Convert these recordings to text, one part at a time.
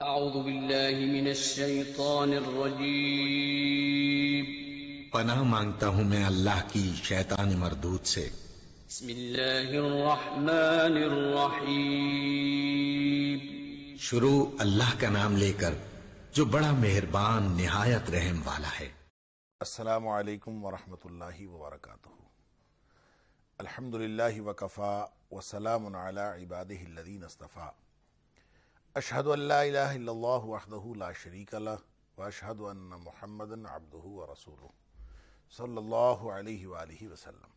اعوذ باللہ من الشیطان الرجیم پناہ مانگتا ہوں میں اللہ کی شیطان مردود سے۔ بسم اللہ الرحمن الرحیم شروع اللہ کا نام لے کر جو بڑا مہربان نہایت رحم والا ہے۔ السلام علیکم ورحمۃ اللہ وبرکاتہ۔ الحمدللہ وکفا وسلام علی عبادہ الذین اصطفیٰ۔ اشہد ان لا الہ الا اللہ وحدہ لا شریک لہ واشہد ان محمدا عبدہ ورسولہ صلی اللہ علیہ وآلہ وسلم۔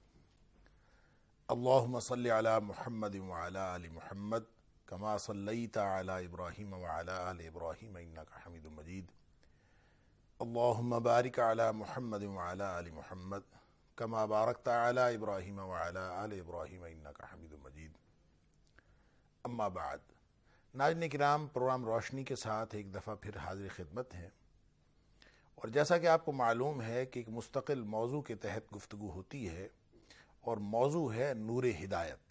اللہم صلی علی محمد وعلی آل محمد کما صلیت علی ابراہیم وعلی آل ابراہیم انک حمید مجید۔ اللہم بارک علی محمد وعلی آل محمد کما بارکت علی ابراہیم وعلی آل ابراہیم انک حمید مجید۔ اما بعد، ناظرین کرام، پروگرام روشنی کے ساتھ ایک دفعہ پھر حاضر خدمت ہیں، اور جیسا کہ آپ کو معلوم ہے کہ ایک مستقل موضوع کے تحت گفتگو ہوتی ہے، اور موضوع ہے نور ہدایت،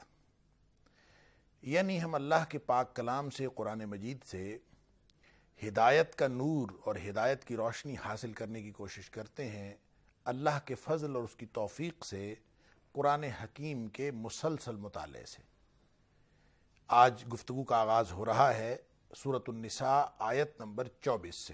یعنی ہم اللہ کے پاک کلام سے، قرآن مجید سے ہدایت کا نور اور ہدایت کی روشنی حاصل کرنے کی کوشش کرتے ہیں، اللہ کے فضل اور اس کی توفیق سے قرآن حکیم کے مسلسل مطالعے سے۔ آج گفتگو کا آغاز ہو رہا ہے سورۃ النساء آیت نمبر 24 سے۔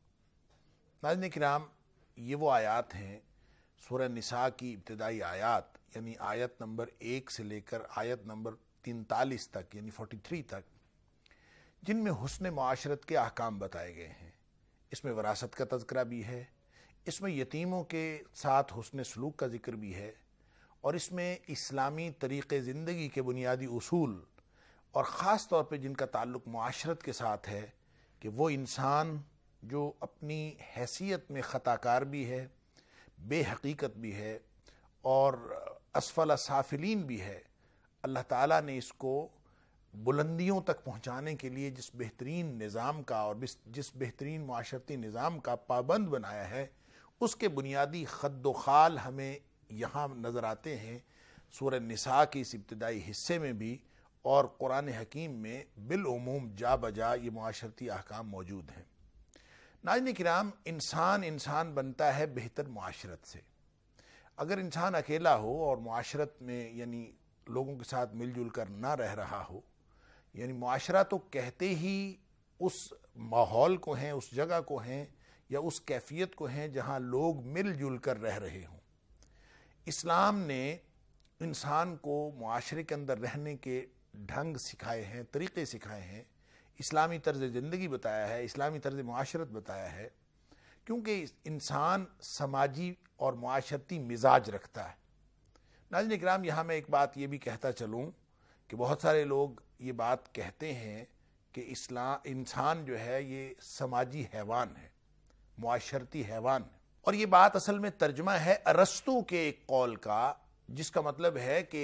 ناظرین کرام، یہ وہ آیات ہیں، سورہ نساء کی ابتدائی آیات، یعنی آیت نمبر 1 سے لے کر آیت نمبر 43 تک، یعنی 43 تک، جن میں حسن معاشرت کے احکام بتائے گئے ہیں۔ اس میں وراثت کا تذکرہ بھی ہے، اس میں یتیموں کے ساتھ حسن سلوک کا ذکر بھی ہے، اور اس میں اسلامی طریقے زندگی کے بنیادی اصول، اور خاص طور پہ جن کا تعلق معاشرت کے ساتھ ہے، کہ وہ انسان جو اپنی حیثیت میں خطا کار بھی ہے، بے حقیقت بھی ہے، اور اسفل سافلین بھی ہے، اللہ تعالیٰ نے اس کو بلندیوں تک پہنچانے کے لیے جس بہترین نظام کا اور جس بہترین معاشرتی نظام کا پابند بنایا ہے، اس کے بنیادی خد و خال ہمیں یہاں نظر آتے ہیں سورہ نساء کے اس ابتدائی حصے میں بھی، اور قرآن حکیم میں بالعموم جا بجا یہ معاشرتی احکام موجود ہیں۔ ناظرین کرام، انسان بنتا ہے بہتر معاشرت سے۔ اگر انسان اکیلا ہو اور معاشرت میں یعنی لوگوں کے ساتھ مل جل کر نہ رہ رہا ہو، یعنی معاشرہ تو کہتے ہی اس ماحول کو ہیں، اس جگہ کو ہیں، یا اس کیفیت کو ہیں جہاں لوگ مل جل کر رہ رہے ہوں۔ اسلام نے انسان کو معاشرے کے اندر رہنے کے ڈھنگ سکھائے ہیں، طریقے سکھائے ہیں، اسلامی طرز زندگی بتایا ہے، اسلامی طرز معاشرت بتایا ہے، کیونکہ انسان سماجی اور معاشرتی مزاج رکھتا ہے۔ ناظرین اکرام، یہاں میں ایک بات یہ بھی کہتا چلوں کہ بہت سارے لوگ یہ بات کہتے ہیں کہ انسان جو ہے یہ سماجی حیوان ہے، معاشرتی حیوان ہے، اور یہ بات اصل میں ترجمہ ہے ارسطو کے ایک قول کا، جس کا مطلب ہے کہ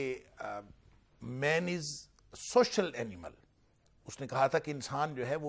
مین از سوشل اینیمل۔ اس نے کہا تھا کہ انسان جو ہے وہ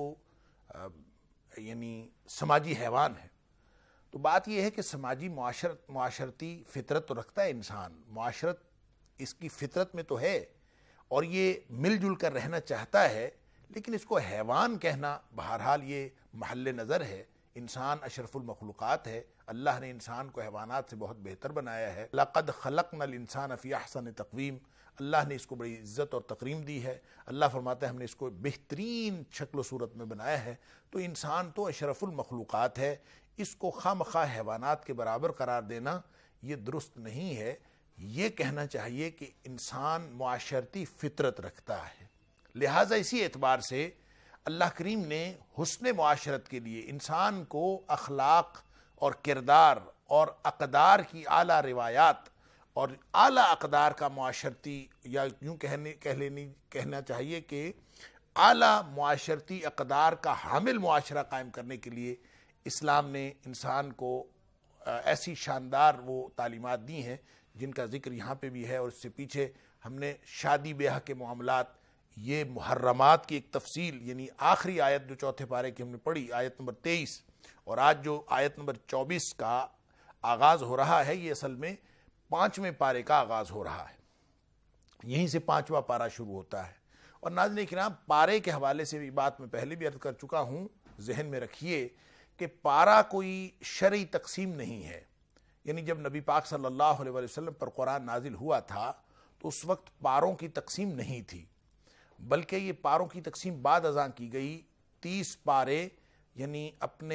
یعنی سماجی حیوان ہے۔ تو بات یہ ہے کہ سماجی معاشرتی فطرت تو رکھتا ہے انسان، معاشرت اس کی فطرت میں تو ہے، اور یہ مل جل کر رہنا چاہتا ہے، لیکن اس کو حیوان کہنا بہرحال یہ محل نظر ہے۔ انسان اشرف المخلوقات ہے، اللہ نے انسان کو حیوانات سے بہت بہتر بنایا ہے۔ لَقَدْ خَلَقْنَا الْإِنسَانَ فِي أَحْسَنِ تَقْوِيمٍ، اللہ نے اس کو بڑی عزت اور تکریم دی ہے۔ اللہ فرماتا ہے ہم نے اس کو بہترین شکل و صورت میں بنایا ہے۔ تو انسان تو اشرف المخلوقات ہے، اس کو خواہ مخواہ حیوانات کے برابر قرار دینا یہ درست نہیں ہے۔ یہ کہنا چاہیے کہ انسان معاشرتی فطرت رکھتا ہے، لہٰذا اسی اعتبار سے اللہ کریم نے حسن معاشرت کے لیے انسان کو اخلاق اور کردار اور اقدار کی اعلیٰ روایات اور اعلیٰ اقدار کا معاشرتی، یا یوں کہنا چاہیے کہ اعلیٰ معاشرتی اقدار کا حامل معاشرہ قائم کرنے کے لیے اسلام نے انسان کو ایسی شاندار وہ تعلیمات دی ہیں جن کا ذکر یہاں پہ بھی ہے، اور اس سے پیچھے ہم نے شادی بیاہ کے معاملات، یہ محرمات کی ایک تفصیل، یعنی آخری آیت جو چوتھے پارے کی ہم نے پڑھی، آیت نمبر 23، اور آج جو آیت نمبر 24 کا آغاز ہو رہا ہے، یہ اصل میں 5ویں پارے کا آغاز ہو رہا ہے، یہیں سے 5واں پارہ شروع ہوتا ہے۔ اور ناظرین کرام، پارے کے حوالے سے بھی بات میں پہلے بھی عرض کر چکا ہوں ذہن میں رکھیے کہ پارا کوئی شرعی تقسیم نہیں ہے. یعنی جب نبی پاک صلی اللہ علیہ وسلم پر قرآن نازل ہوا تھا تو اس وقت پاروں کی تقسیم نہیں تھی، بلکہ یہ پاروں کی تقسیم بعد ازاں کی گئی. 30 پارے یعنی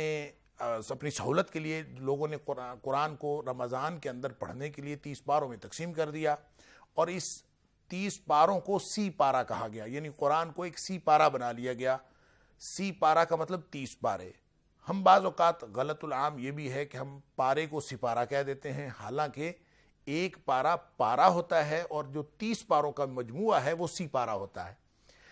اپنی سہولت کے لیے لوگوں نے قرآن کو رمضان کے اندر پڑھنے کے لیے 30 پاروں میں تقسیم کر دیا، اور اس 30 پاروں کو سی پارا کہا گیا. یعنی قرآن کو ایک سی پارا بنا لیا گیا. سی پارا کا مطلب 30 پارے. ہم بعض اوقات غلط العام یہ بھی ہے کہ ہم پارے کو سپارہ کہہ دیتے ہیں، حالانکہ ایک پارا پارا ہوتا ہے اور جو 30 پاروں کا مجموعہ ہے وہ سی پارا ہوتا ہے.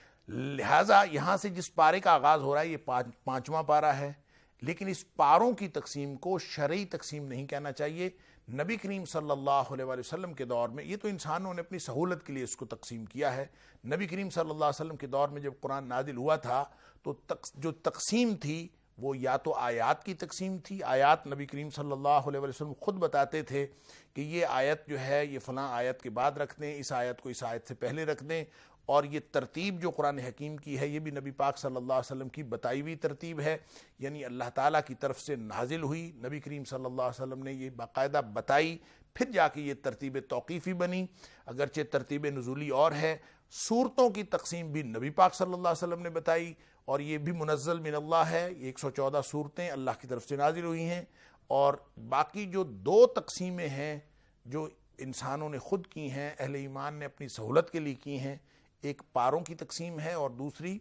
لہٰذا یہاں سے جس پارے کا آغاز ہو رہا ہے یہ 5واں پارا ہے، لیکن اس پاروں کی تقسیم کو شرعی تقسیم نہیں کہنا چاہیے. نبی کریم صلی اللہ علیہ وسلم کے دور میں، یہ تو انسانوں نے اپنی سہولت کے لیے اس کو تقسیم کیا ہے. نبی کریم صلی اللہ علیہ وسلم کے دور میں جب قرآن نازل ہوا تھا تو جو تقسیم تھی وہ یا تو آیات کی تقسیم تھی. آیات نبی کریم صلی اللہ علیہ وسلم خود بتاتے تھے کہ یہ آیت جو ہے یہ فلاں آیت کے بعد رکھ دیں، اس آیت کو اس آیت سے پہلے رکھ دیں. اور یہ ترتیب جو قرآن حکیم کی ہے یہ بھی نبی پاک صلی اللہ علیہ وسلم کی بتائی ہوئی ترتیب ہے. یعنی اللہ تعالیٰ کی طرف سے نازل ہوئی، نبی کریم صلی اللہ علیہ وسلم نے یہ باقاعدہ بتائی، پھر جا کے یہ ترتیب توقیفی بنی. اگرچہ ترتیب نزولی اور ہے. سورتوں کی تقسیم بھی نبی پاک صلی اللہ علیہ وسلم نے بتائی، اور یہ بھی منزل من اللہ ہے. 114 سورتیں اللہ کی طرف سے نازل ہوئی ہیں. اور باقی جو 2 تقسیمیں ہیں جو انسانوں نے خود کی ہیں، اہل ایمان نے اپنی سہولت کے لیے کی ہیں، ایک پاروں کی تقسیم ہے اور دوسری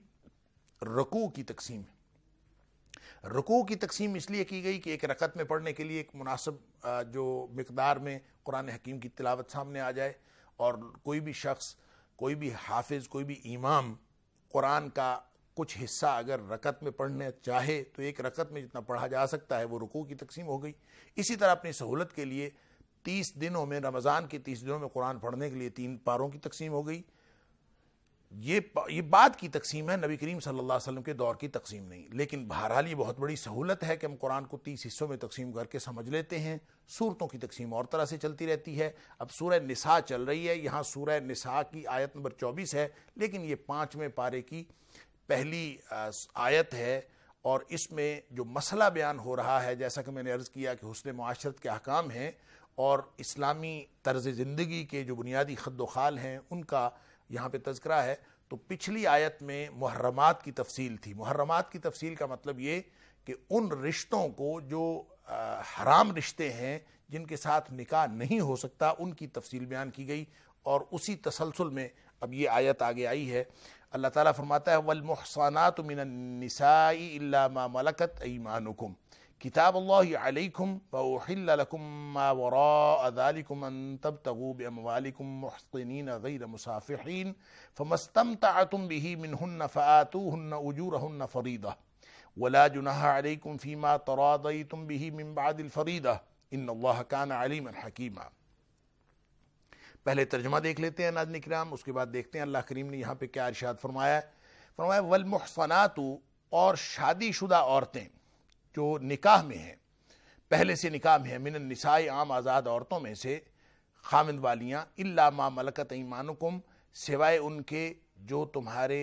رکوع کی تقسیم ہے. رکوع کی تقسیم اس لیے کی گئی کہ ایک رکعت میں پڑھنے کے لیے ایک مناسب جو مقدار میں قرآن حکیم کی تلاوت سامنے آ جائے، اور کوئی بھی شخص، کوئی بھی حافظ، کوئی بھی امام قرآن کا کچھ حصہ اگر رکعت میں پڑھنا چاہے تو ایک رکعت میں جتنا پڑھا جا سکتا ہے وہ رکوع کی تقسیم ہو گئی. اسی طرح اپنی سہولت کے لیے 30 دنوں میں، رمضان کے 30 دنوں میں قرآن پڑھنے کے لیے 3 پاروں کی تقسیم ہو گئی. یہ بعد کی تقسیم ہے، نبی کریم صلی اللہ علیہ وسلم کے دور کی تقسیم نہیں. لیکن بہرحال یہ بہت بڑی سہولت ہے کہ ہم قرآن کو 30 حصوں میں تقسیم کر کے سمجھ لیتے ہیں. سورتوں کی تقسیم اور طرح سے چلتی رہتی ہے. اب سورہ نساء چل رہی ہے، یہاں سورہ نساء کی آیت نمبر 24 ہے، لیکن یہ 5ویں پارے کی پہلی آیت ہے، اور اس میں جو مسئلہ بیان ہو رہا ہے، جیسا کہ میں نے عرض کیا کہ حسن معاشرت کے احکام ہیں اور اسلامی طرز زندگی کے جو بنیادی خد و خال ہیں ان کا یہاں پہ تذکرہ ہے. تو پچھلی آیت میں محرمات کی تفصیل تھی. محرمات کی تفصیل کا مطلب یہ کہ ان رشتوں کو جو حرام رشتے ہیں، جن کے ساتھ نکاح نہیں ہو سکتا، ان کی تفصیل بیان کی گئی. اور اسی تسلسل میں اب یہ آیت آگے آئی ہے. اللہ تعالیٰ فرماتا ہے والمحصنات من النساء الا ما ملكت ايمانكم کتاب اللہ علیکم وأحل لکم ما وراء ذلكم ان تبتغوا باموالکم محصنین غیر مسافحین فما استمتعتم به منہن فآتوہن اجورہن فریضہ ولا جناح علیکم فیما تراضیتم به من بعد الفریضہ ان اللہ کان علیما حکیما. پہلے ترجمہ دیکھ لیتے ہیں ناظرین کرام، اس کے بعد دیکھتے ہیں اللہ کریم نے یہاں پہ کیا ارشاد فرمایا ہے. فرمایا والمحصنات، اور شادی شدہ عورتیں جو نکاح میں ہیں، پہلے سے نکاح میں ہیں، من النساء عام آزاد عورتوں میں سے، خامند والیاں، الا ما ملکت ایمانکم، سوائے ان کے جو تمہارے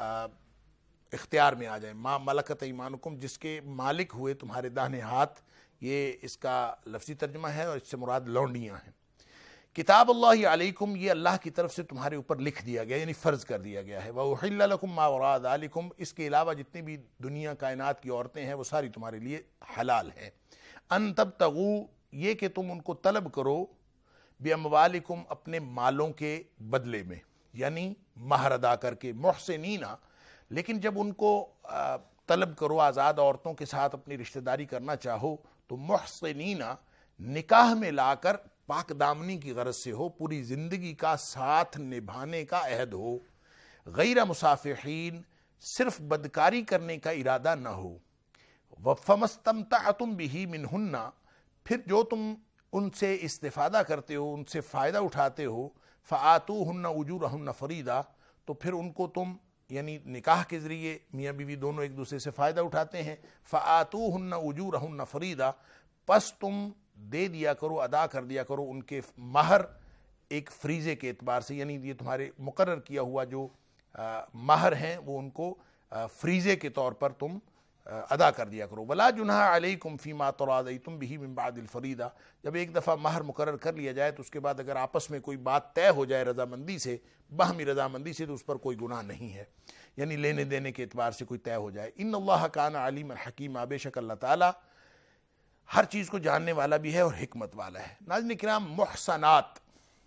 اختیار میں آ جائیں. ما ملکت ایمانکم، جس کے مالک ہوئے تمہارے داہنے ہاتھ، یہ اس کا لفظی ترجمہ ہے اور اس سے مراد لونڈیاں ہیں. کتاب اللہ علیکم، یہ اللہ کی طرف سے تمہارے اوپر لکھ دیا گیا، یعنی فرض کر دیا گیا ہے. وَأُحِلَّ لَكُم مَّا وَرَاءَ ذَلِكُم، اس کے علاوہ جتنی بھی دنیا کائنات کی عورتیں ہیں وہ ساری تمہارے لیے حلال ہیں. ان تبتغوا، یہ کہ تم ان کو طلب کرو، بِأَمْوَالِكُمْ، اپنے مالوں کے بدلے میں، یعنی مہر ادا کر کے. محسنین، لیکن جب ان کو طلب کرو، آزاد عورتوں کے ساتھ اپنی رشتہ داری کرنا چاہو تو محسنین، نکاح میں لا کر پاک دامنی کی غرض سے ہو، پوری زندگی کا ساتھ نبھانے کا عہد ہو. غیر مسافحین، صرف بدکاری کرنے کا ارادہ نہ ہو. فَمَا اسْتَمْتَعْتُمْ بِهِ مِنْهُنَّ، پھر جو تم ان سے استفادہ کرتے ہو، ان سے فائدہ اٹھاتے ہو، فَآتُوهُنَّ أُجُورَهُنَّ فَرِيضَةً، تو پھر ان کو تم، یعنی نکاح کے ذریعے میاں بیوی دونوں ایک دوسرے سے فائدہ اٹھاتے ہیں. فَآتُوهُنَّ أُجُورَهُنَّ فَرِيضَةً، پس تم دے دیا کرو، ادا کر دیا کرو ان کے مہر ایک فریضے کے اعتبار سے، یعنی یہ تمہارے مقرر کیا ہوا جو مہر ہیں وہ ان کو فریضے کے طور پر تم ادا کر دیا کرو. ولا جناح علیکم فیما تراضیتم بہ من بعد الفریضہ، جب ایک دفعہ مہر مقرر کر لیا جائے تو اس کے بعد اگر آپس میں کوئی بات طے ہو جائے رضامندی سے، باہمی رضامندی سے، تو اس پر کوئی گناہ نہیں ہے، یعنی لینے دینے کے اعتبار سے کوئی طے ہو جائے. ان اللہ کان علیما حکیما، بے شک اللہ تعالیٰ ہر چیز کو جاننے والا بھی ہے اور حکمت والا ہے. ناظرین کرام، محصنات،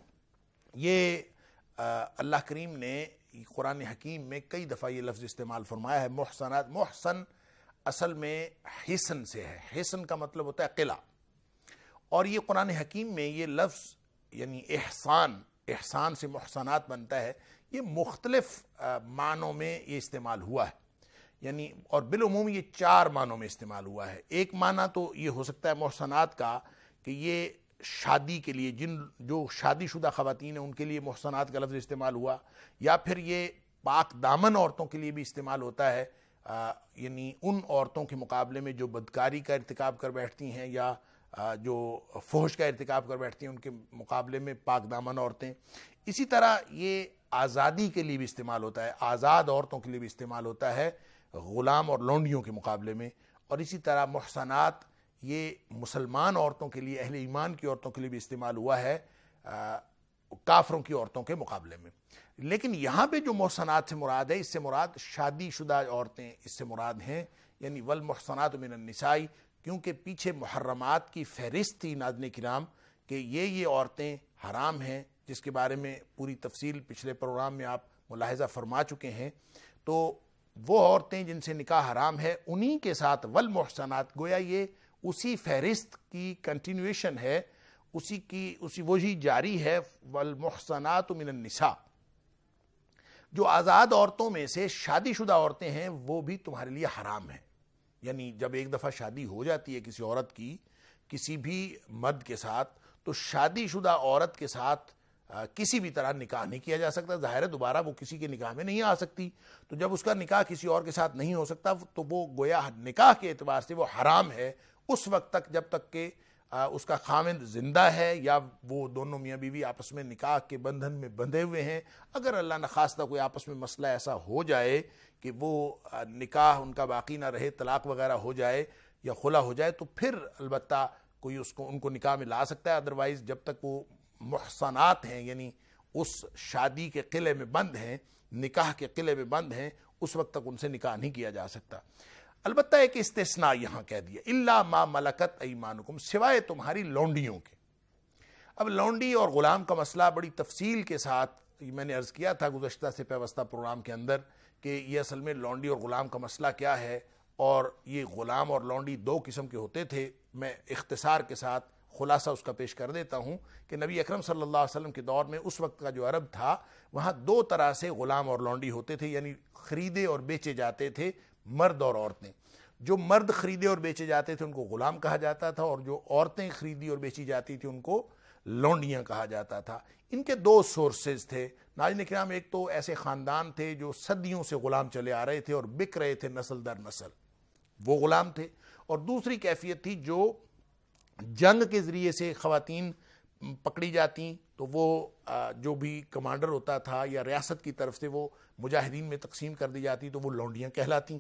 یہ اللہ کریم نے قرآن حکیم میں کئی دفعہ یہ لفظ استعمال فرمایا ہے. محصنات، محسن اصل میں حسن سے ہے، حسن کا مطلب ہوتا ہے قلعہ، اور یہ قرآن حکیم میں یہ لفظ یعنی احسان سے محسنات بنتا ہے. یہ مختلف معنوں میں یہ استعمال ہوا ہے، یعنی اور بالعموم یہ 4 معنوں میں استعمال ہوا ہے. ایک معنی تو یہ ہو سکتا ہے محسنات کا کہ یہ شادی کے لیے، جو شادی شدہ خواتین ہیں ان کے لیے محسنات کا لفظ استعمال ہوا، یا پھر یہ پاک دامن عورتوں کے لیے بھی استعمال ہوتا ہے، یعنی ان عورتوں کے مقابلے میں جو بدکاری کا ارتکاب کر بیٹھتی ہیں یا جو فحش کا ارتکاب کر بیٹھتی ہیں ان کے مقابلے میں پاک دامن عورتیں. اسی طرح یہ آزادی کے لیے بھی استعمال ہوتا ہے، آزاد عورتوں کے لیے بھی استعمال ہوتا ہے غلام اور لونڈیوں کے مقابلے میں. اور اسی طرح محسنات یہ مسلمان عورتوں کے لیے، اہل ایمان کی عورتوں کے لیے بھی استعمال ہوا ہے کافروں کی عورتوں کے مقابلے میں. لیکن یہاں پہ جو محسنات سے مراد ہے، اس سے مراد شادی شدہ عورتیں اس سے مراد ہیں، یعنی والمحسنات من النساء، کیونکہ پیچھے محرمات کی فہرست تھی ناظرین کرام کہ یہ عورتیں حرام ہیں، جس کے بارے میں پوری تفصیل پچھلے پروگرام میں آپ ملاحظہ فرما چکے ہیں. تو وہ عورتیں جن سے نکاح حرام ہے انہی کے ساتھ والمحسنات، گویا یہ اسی فہرست کی کنٹینویشن ہے، وہی جاری ہے. والمحسنات من النساء، جو آزاد عورتوں میں سے شادی شدہ عورتیں ہیں وہ بھی تمہارے لیے حرام ہیں. یعنی جب ایک دفعہ شادی ہو جاتی ہے کسی عورت کی کسی بھی مرد کے ساتھ، تو شادی شدہ عورت کے ساتھ کسی بھی طرح نکاح نہیں کیا جا سکتا. ظاہر ہے دوبارہ وہ کسی کے نکاح میں نہیں آ سکتی، تو جب اس کا نکاح کسی اور کے ساتھ نہیں ہو سکتا تو وہ گویا نکاح کے اعتبار سے وہ حرام ہے اس وقت تک جب تک کہ اس کا خاوند زندہ ہے یا وہ دونوں میاں بیوی آپس میں نکاح کے بندھن میں بندھے ہوئے ہیں. اگر اللہ نخواستہ کوئی آپس میں مسئلہ ایسا ہو جائے کہ وہ نکاح ان کا باقی نہ رہے، طلاق وغیرہ ہو جائے یا خلا ہو جائے، تو پھر البتہ کوئی ان کو نکاح میں لا سکتا ہے. ادروائز جب تک وہ محصنات ہیں، یعنی اس شادی کے قلعے میں بند ہیں، نکاح کے قلعے میں بند ہیں، اس وقت تک ان سے نکاح نہیں کیا جا سکتا. البتہ ایک استثناء یہاں کہہ دیا، الا ما ملکت ایمانکم، سوائے تمہاری لونڈیوں کے. اب لونڈی اور غلام کا مسئلہ بڑی تفصیل کے ساتھ میں نے عرض کیا تھا گزشتہ سے پیوستہ پروگرام کے اندر کہ یہ اصل میں لونڈی اور غلام کا مسئلہ کیا ہے، اور یہ غلام اور لونڈی 2 قسم کے ہوتے تھے. میں اختصار کے ساتھ خلاصہ اس کا پیش کر دیتا ہوں کہ نبی اکرم صلی اللہ علیہ وسلم کے دور میں اس وقت کا جو عرب تھا وہاں 2 طرح سے غلام اور لونڈی ہوتے تھے، یعنی خریدے اور بیچے جاتے تھے مرد اور عورتیں. جو مرد خریدے اور بیچے جاتے تھے ان کو غلام کہا جاتا تھا، اور جو عورتیں خریدی اور بیچی جاتی تھی ان کو لونڈیاں کہا جاتا تھا. ان کے 2 سورسز تھے ناظرین کرام. ایک تو ایسے خاندان تھے جو صدیوں سے غلام چلے آ رہے تھے اور بک رہے تھے نسل در نسل، وہ غلام تھے. اور دوسری کیفیت تھی جو جنگ کے ذریعے سے خواتین پکڑی جاتی تو وہ جو بھی کمانڈر ہوتا تھا یا ریاست کی طرف سے وہ مجاہدین میں تقسیم کر دی جاتی تو وہ لونڈیاں کہلاتی،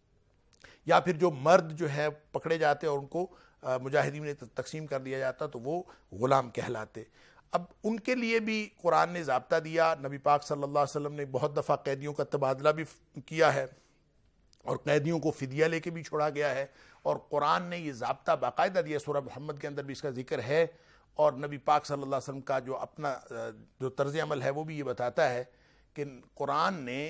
یا پھر جو مرد جو ہے پکڑے جاتے اور ان کو مجاہدین میں تقسیم کر دیا جاتا تو وہ غلام کہلاتے. اب ان کے لیے بھی قرآن نے ضابطہ دیا. نبی پاک صلی اللہ علیہ وسلم نے بہت دفعہ قیدیوں کا تبادلہ بھی کیا ہے اور قیدیوں کو فدیہ لے کے بھی چھوڑا گیا ہے، اور قرآن نے یہ ضابطہ باقاعدہ دیا. سورہ محمد کے اندر بھی اس کا ذکر ہے، اور نبی پاک صلی اللہ علیہ وسلم کا جو اپنا جو طرز عمل ہے وہ بھی یہ بتاتا ہے کہ قرآن نے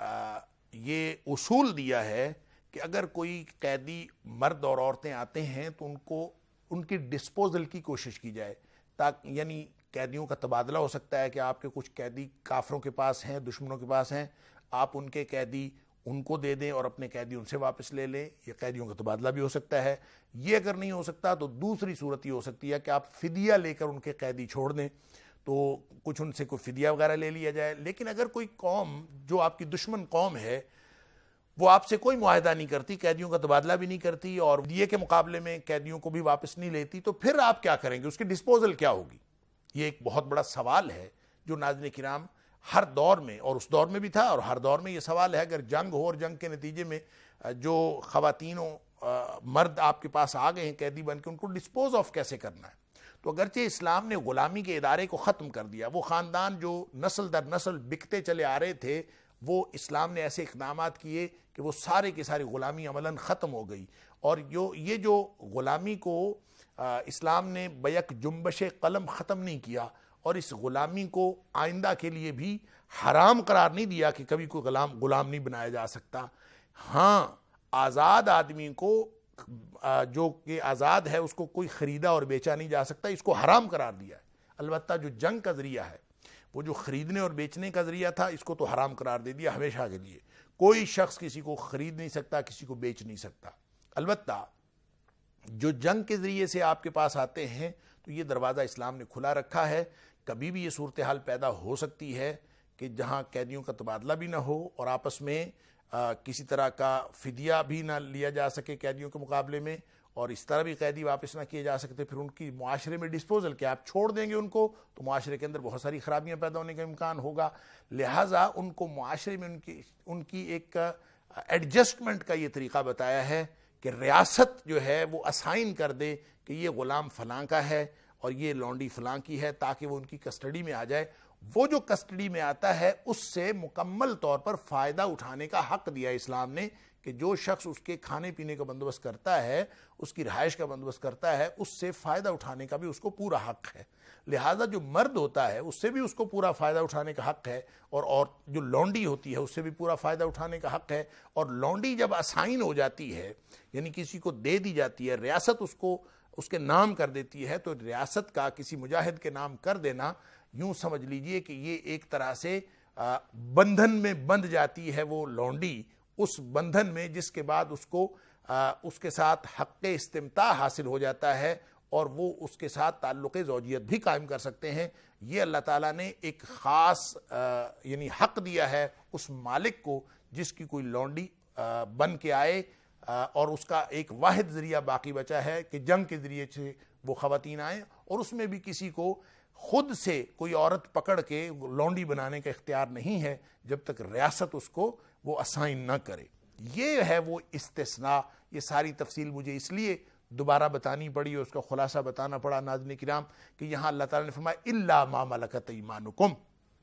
یہ اصول دیا ہے کہ اگر کوئی قیدی مرد اور عورتیں آتے ہیں تو ان کی ڈسپوزل کی کوشش کی جائے، تاکہ یعنی قیدیوں کا تبادلہ ہو سکتا ہے کہ آپ کے کچھ قیدی کافروں کے پاس ہیں، دشمنوں کے پاس ہیں، آپ ان کے قیدی ان کو دے دیں اور اپنے قیدی ان سے واپس لے لیں. یہ قیدیوں کا تبادلہ بھی ہو سکتا ہے. یہ اگر نہیں ہو سکتا تو دوسری صورت یہ ہو سکتی ہے کہ آپ فدیہ لے کر ان کے قیدی چھوڑ دیں، تو کچھ ان سے کوئی فدیہ وغیرہ لے لیا جائے. لیکن اگر کوئی قوم جو آپ کی دشمن قوم ہے وہ آپ سے کوئی معاہدہ نہیں کرتی، قیدیوں کا تبادلہ بھی نہیں کرتی اور فدیے کے مقابلے میں قیدیوں کو بھی واپس نہیں لیتی، تو پھر آپ کیا کریں گے؟ اس کی ڈسپوزل کیا ہوگی؟ یہ ایک بہت بڑا سوال ہے جو ناظرین کرام ہر دور میں، اور اس دور میں بھی تھا اور ہر دور میں یہ سوال ہے. اگر جنگ ہو اور جنگ کے نتیجے میں جو خواتین مرد آپ کے پاس آ گئے ہیں قیدی بن کے، ان کو ڈسپوز آف کیسے کرنا ہے۔ تو اگرچہ اسلام نے غلامی کے ادارے کو ختم کر دیا، وہ خاندان جو نسل در نسل بکتے چلے آ رہے تھے، وہ اسلام نے ایسے اقدامات کیے کہ وہ سارے کے ساری غلامی عملاً ختم ہو گئی۔ اور یہ جو غلامی کو اسلام نے بیک جنبش قلم ختم نہیں کیا، اور اس غلامی کو آئندہ کے لیے بھی حرام قرار نہیں دیا کہ کبھی کوئی غلام نہیں بنایا جا سکتا۔ ہاں، آزاد آدمی کو جو کہ آزاد ہے اس کو کوئی خریدا اور بیچا نہیں جا سکتا، اس کو حرام قرار دیا ہے۔ البتہ جو جنگ کا ذریعہ ہے، وہ جو خریدنے اور بیچنے کا ذریعہ تھا، اس کو تو حرام قرار دے دیا ہمیشہ کے لیے۔ کوئی شخص کسی کو خرید نہیں سکتا، کسی کو بیچ نہیں سکتا۔ البتہ جو جنگ کے ذریعے سے آپ کے پاس آتے ہیں تو یہ دروازہ اسلام نے کھلا رکھا ہے۔ کبھی بھی یہ صورتحال پیدا ہو سکتی ہے کہ جہاں قیدیوں کا تبادلہ بھی نہ ہو اور آپس میں کسی طرح کا فدیہ بھی نہ لیا جا سکے قیدیوں کے مقابلے میں، اور اس طرح بھی قیدی واپس نہ کیے جا سکتے، پھر ان کی معاشرے میں ڈسپوزل کہ آپ چھوڑ دیں گے ان کو تو معاشرے کے اندر بہت ساری خرابیاں پیدا ہونے کا امکان ہوگا۔ لہٰذا ان کو معاشرے میں ان کی ایک ایڈجسٹمنٹ کا یہ طریقہ بتایا ہے کہ ریاست جو ہے وہ اسائن کر دے کہ یہ غلام فلاں کا ہے اور یہ لونڈی فلاں کی ہے، تاکہ وہ ان کی کسٹڈی میں آ جائے۔ وہ جو کسٹڈی میں آتا ہے اس سے مکمل طور پر فائدہ اٹھانے کا حق دیا اسلام نے، کہ جو شخص اس کے کھانے پینے کا بندوبست کرتا ہے، اس کی رہائش کا بندوبست کرتا ہے، اس سے فائدہ اٹھانے کا بھی اس کو پورا حق ہے۔ لہٰذا جو مرد ہوتا ہے اس سے بھی اس کو پورا فائدہ اٹھانے کا حق ہے، اور جو لونڈی ہوتی ہے اس سے بھی پورا فائدہ اٹھانے کا حق ہے۔ اور لونڈی جب اسائن ہو جاتی ہے، یعنی کسی کو دے دی جاتی ہے، ریاست اس کو اس کے نام کر دیتی ہے، تو ریاست کا کسی مجاہد کے نام کر دینا، یوں سمجھ لیجئے کہ یہ ایک طرح سے بندھن میں بندھ جاتی ہے وہ لونڈی، اس بندھن میں، جس کے بعد اس کو اس کے ساتھ حق استمتاع حاصل ہو جاتا ہے، اور وہ اس کے ساتھ تعلق زوجیت بھی قائم کر سکتے ہیں۔ یہ اللہ تعالیٰ نے ایک خاص یعنی حق دیا ہے اس مالک کو جس کی کوئی لونڈی بن کے آئے، اور اس کا ایک واحد ذریعہ باقی بچا ہے کہ جنگ کے ذریعے سے وہ خواتین آئیں، اور اس میں بھی کسی کو خود سے کوئی عورت پکڑ کے لونڈی بنانے کا اختیار نہیں ہے جب تک ریاست اس کو وہ اسائن نہ کرے۔ یہ ہے وہ استثناء۔ یہ ساری تفصیل مجھے اس لیے دوبارہ بتانی پڑی اور اس کا خلاصہ بتانا پڑا ناظرین کرام کہ یہاں اللہ تعالیٰ نے فرمایا الا ما ملکت ایمانکم۔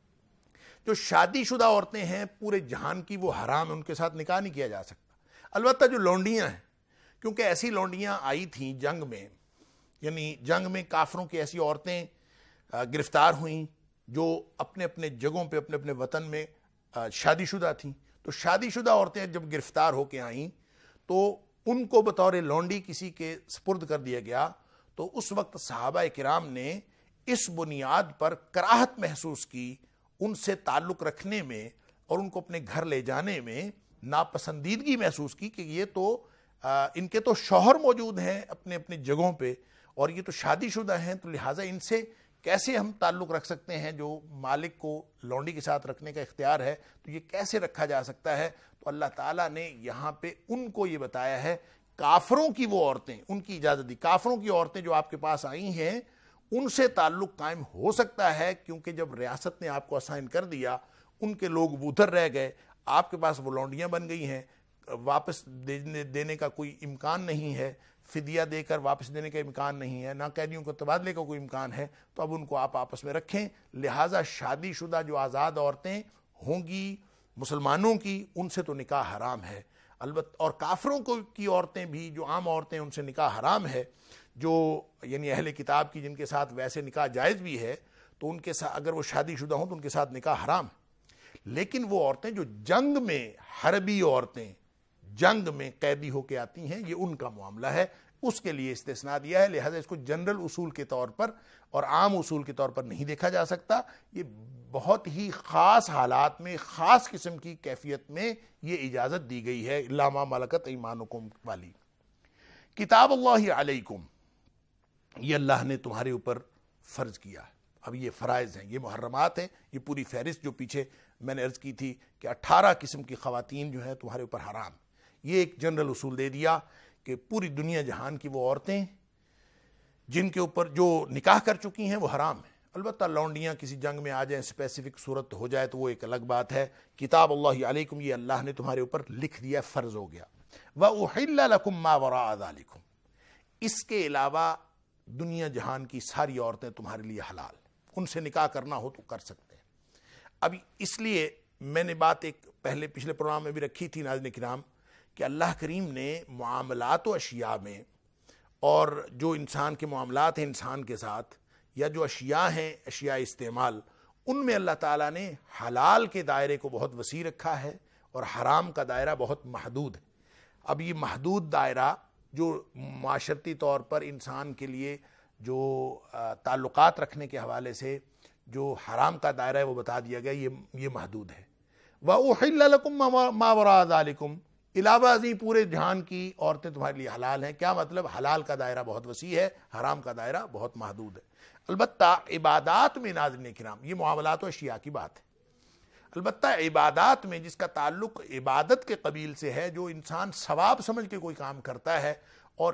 جو شادی شدہ عورتیں ہیں پورے جہان کی وہ حرام ہے، ان کے ساتھ نکاح نہیں کیا جا سکتا۔ البتہ جو لونڈیاں ہیں، کیونکہ ایسی لونڈیاں آئی تھیں جنگ میں، یعنی جنگ میں کافروں کی ایسی عورتیں گرفتار ہوئیں جو اپنے اپنے جگہوں پہ اپنے اپنے وطن میں شادی شدہ تھیں، تو شادی شدہ عورتیں جب گرفتار ہو کے آئیں تو ان کو بطور لونڈی کسی کے سپرد کر دیا گیا، تو اس وقت صحابہ کرام نے اس بنیاد پر کراہت محسوس کی ان سے تعلق رکھنے میں، اور ان کو اپنے گھر لے جانے میں ناپسندیدگی محسوس کی کہ یہ تو ان کے تو شوہر موجود ہیں اپنے اپنے جگہوں پہ، اور یہ تو شادی شدہ ہیں، تو لہٰذا ان سے کیسے ہم تعلق رکھ سکتے ہیں؟ جو مالک کو لونڈی کے ساتھ رکھنے کا اختیار ہے تو یہ کیسے رکھا جا سکتا ہے؟ تو اللہ تعالیٰ نے یہاں پہ ان کو یہ بتایا ہے، کافروں کی وہ عورتیں، ان کی اجازت دی، کافروں کی عورتیں جو آپ کے پاس آئی ہیں ان سے تعلق قائم ہو سکتا ہے، کیونکہ جب ریاست نے آپ کو اسائن کر دیا، ان کے لوگ ادھر رہ گئے، آپ کے پاس وہ لونڈیاں بن گئی ہیں، واپس دینے کا کوئی امکان نہیں ہے، فدیہ دے کر واپس دینے کا امکان نہیں ہے، نہ قیدیوں کو تبادلے کا کوئی امکان ہے، تو اب ان کو آپ آپس میں رکھیں۔ لہٰذا شادی شدہ جو آزاد عورتیں ہوں گی مسلمانوں کی، ان سے تو نکاح حرام ہے البتہ، اور کافروں کی عورتیں بھی جو عام عورتیں ان سے نکاح حرام ہے، جو یعنی اہل کتاب کی جن کے ساتھ ویسے نکاح جائز بھی ہے، تو ان کے ساتھ اگر وہ شادی شدہ ہوں تو ان کے ساتھ نکاح حرام ہے۔ لیکن وہ عورتیں جو جنگ میں، حربی عورتیں جنگ میں قیدی ہو کے آتی ہیں، یہ ان کا معاملہ ہے، اس کے لیے استثناء دیا ہے۔ لہذا اس کو جنرل اصول کے طور پر اور عام اصول کے طور پر نہیں دیکھا جا سکتا، یہ بہت ہی خاص حالات میں، خاص قسم کی کیفیت میں یہ اجازت دی گئی ہے، الا ما ملکت ایمانکم والی۔ کتاب اللہ علیکم، یہ اللہ نے تمہارے اوپر فرض کیا ہے۔ اب یہ فرائض ہیں، یہ محرمات ہیں، یہ پوری فہرست جو پیچھے میں نے عرض کی تھی کہ 18 قسم کی خواتین جو ہیں تمہارے اوپر حرام، یہ ایک جنرل اصول دے دیا کہ پوری دنیا جہان کی وہ عورتیں جن کے اوپر جو نکاح کر چکی ہیں وہ حرام ہیں۔ البتہ لونڈیاں کسی جنگ میں آ جائیں، اسپیسیفک صورت ہو جائے تو وہ ایک الگ بات ہے۔ کتاب اللہ علیکم، یہ اللہ نے تمہارے اوپر لکھ دیا، فرض ہو گیا۔ وَأُحِلَّ لَكُمْ مَا وَرَاءَ ذَلِكُمْ، اس کے علاوہ دنیا جہان کی ساری عورتیں تمہارے لیے حلال، ان سے نکاح کرنا ہو تو کر سکتے ہیں۔ اب اس لیے میں نے بات ایک پچھلے پروگرام میں بھی رکھی تھی ناظرین کرام کہ اللہ کریم نے معاملات و اشیاء میں، اور جو انسان کے معاملات ہیں انسان کے ساتھ، یا جو اشیاء ہیں اشیاء استعمال، ان میں اللہ تعالیٰ نے حلال کے دائرے کو بہت وسیع رکھا ہے اور حرام کا دائرہ بہت محدود ہے۔ اب یہ محدود دائرہ جو معاشرتی طور پر انسان کے لیے جو تعلقات رکھنے کے حوالے سے جو حرام کا دائرہ ہے وہ بتا دیا گیا، یہ محدود ہے۔ وَأُحِلَّ لَكُمْ مَا وَرَاءَ ذَلِكُمْ، علاوہ ازیں پورے جہان کی عورتیں تمہارے لیے حلال ہیں۔ کیا مطلب؟ حلال کا دائرہ بہت وسیع ہے، حرام کا دائرہ بہت محدود ہے۔ البتہ عبادات میں ناظرین کرام، یہ معاملات و اشیاء کی بات ہے، البتہ عبادات میں جس کا تعلق عبادت کے قبیل سے ہے، جو انسان ثواب سمجھ کے کوئی کام کرتا ہے اور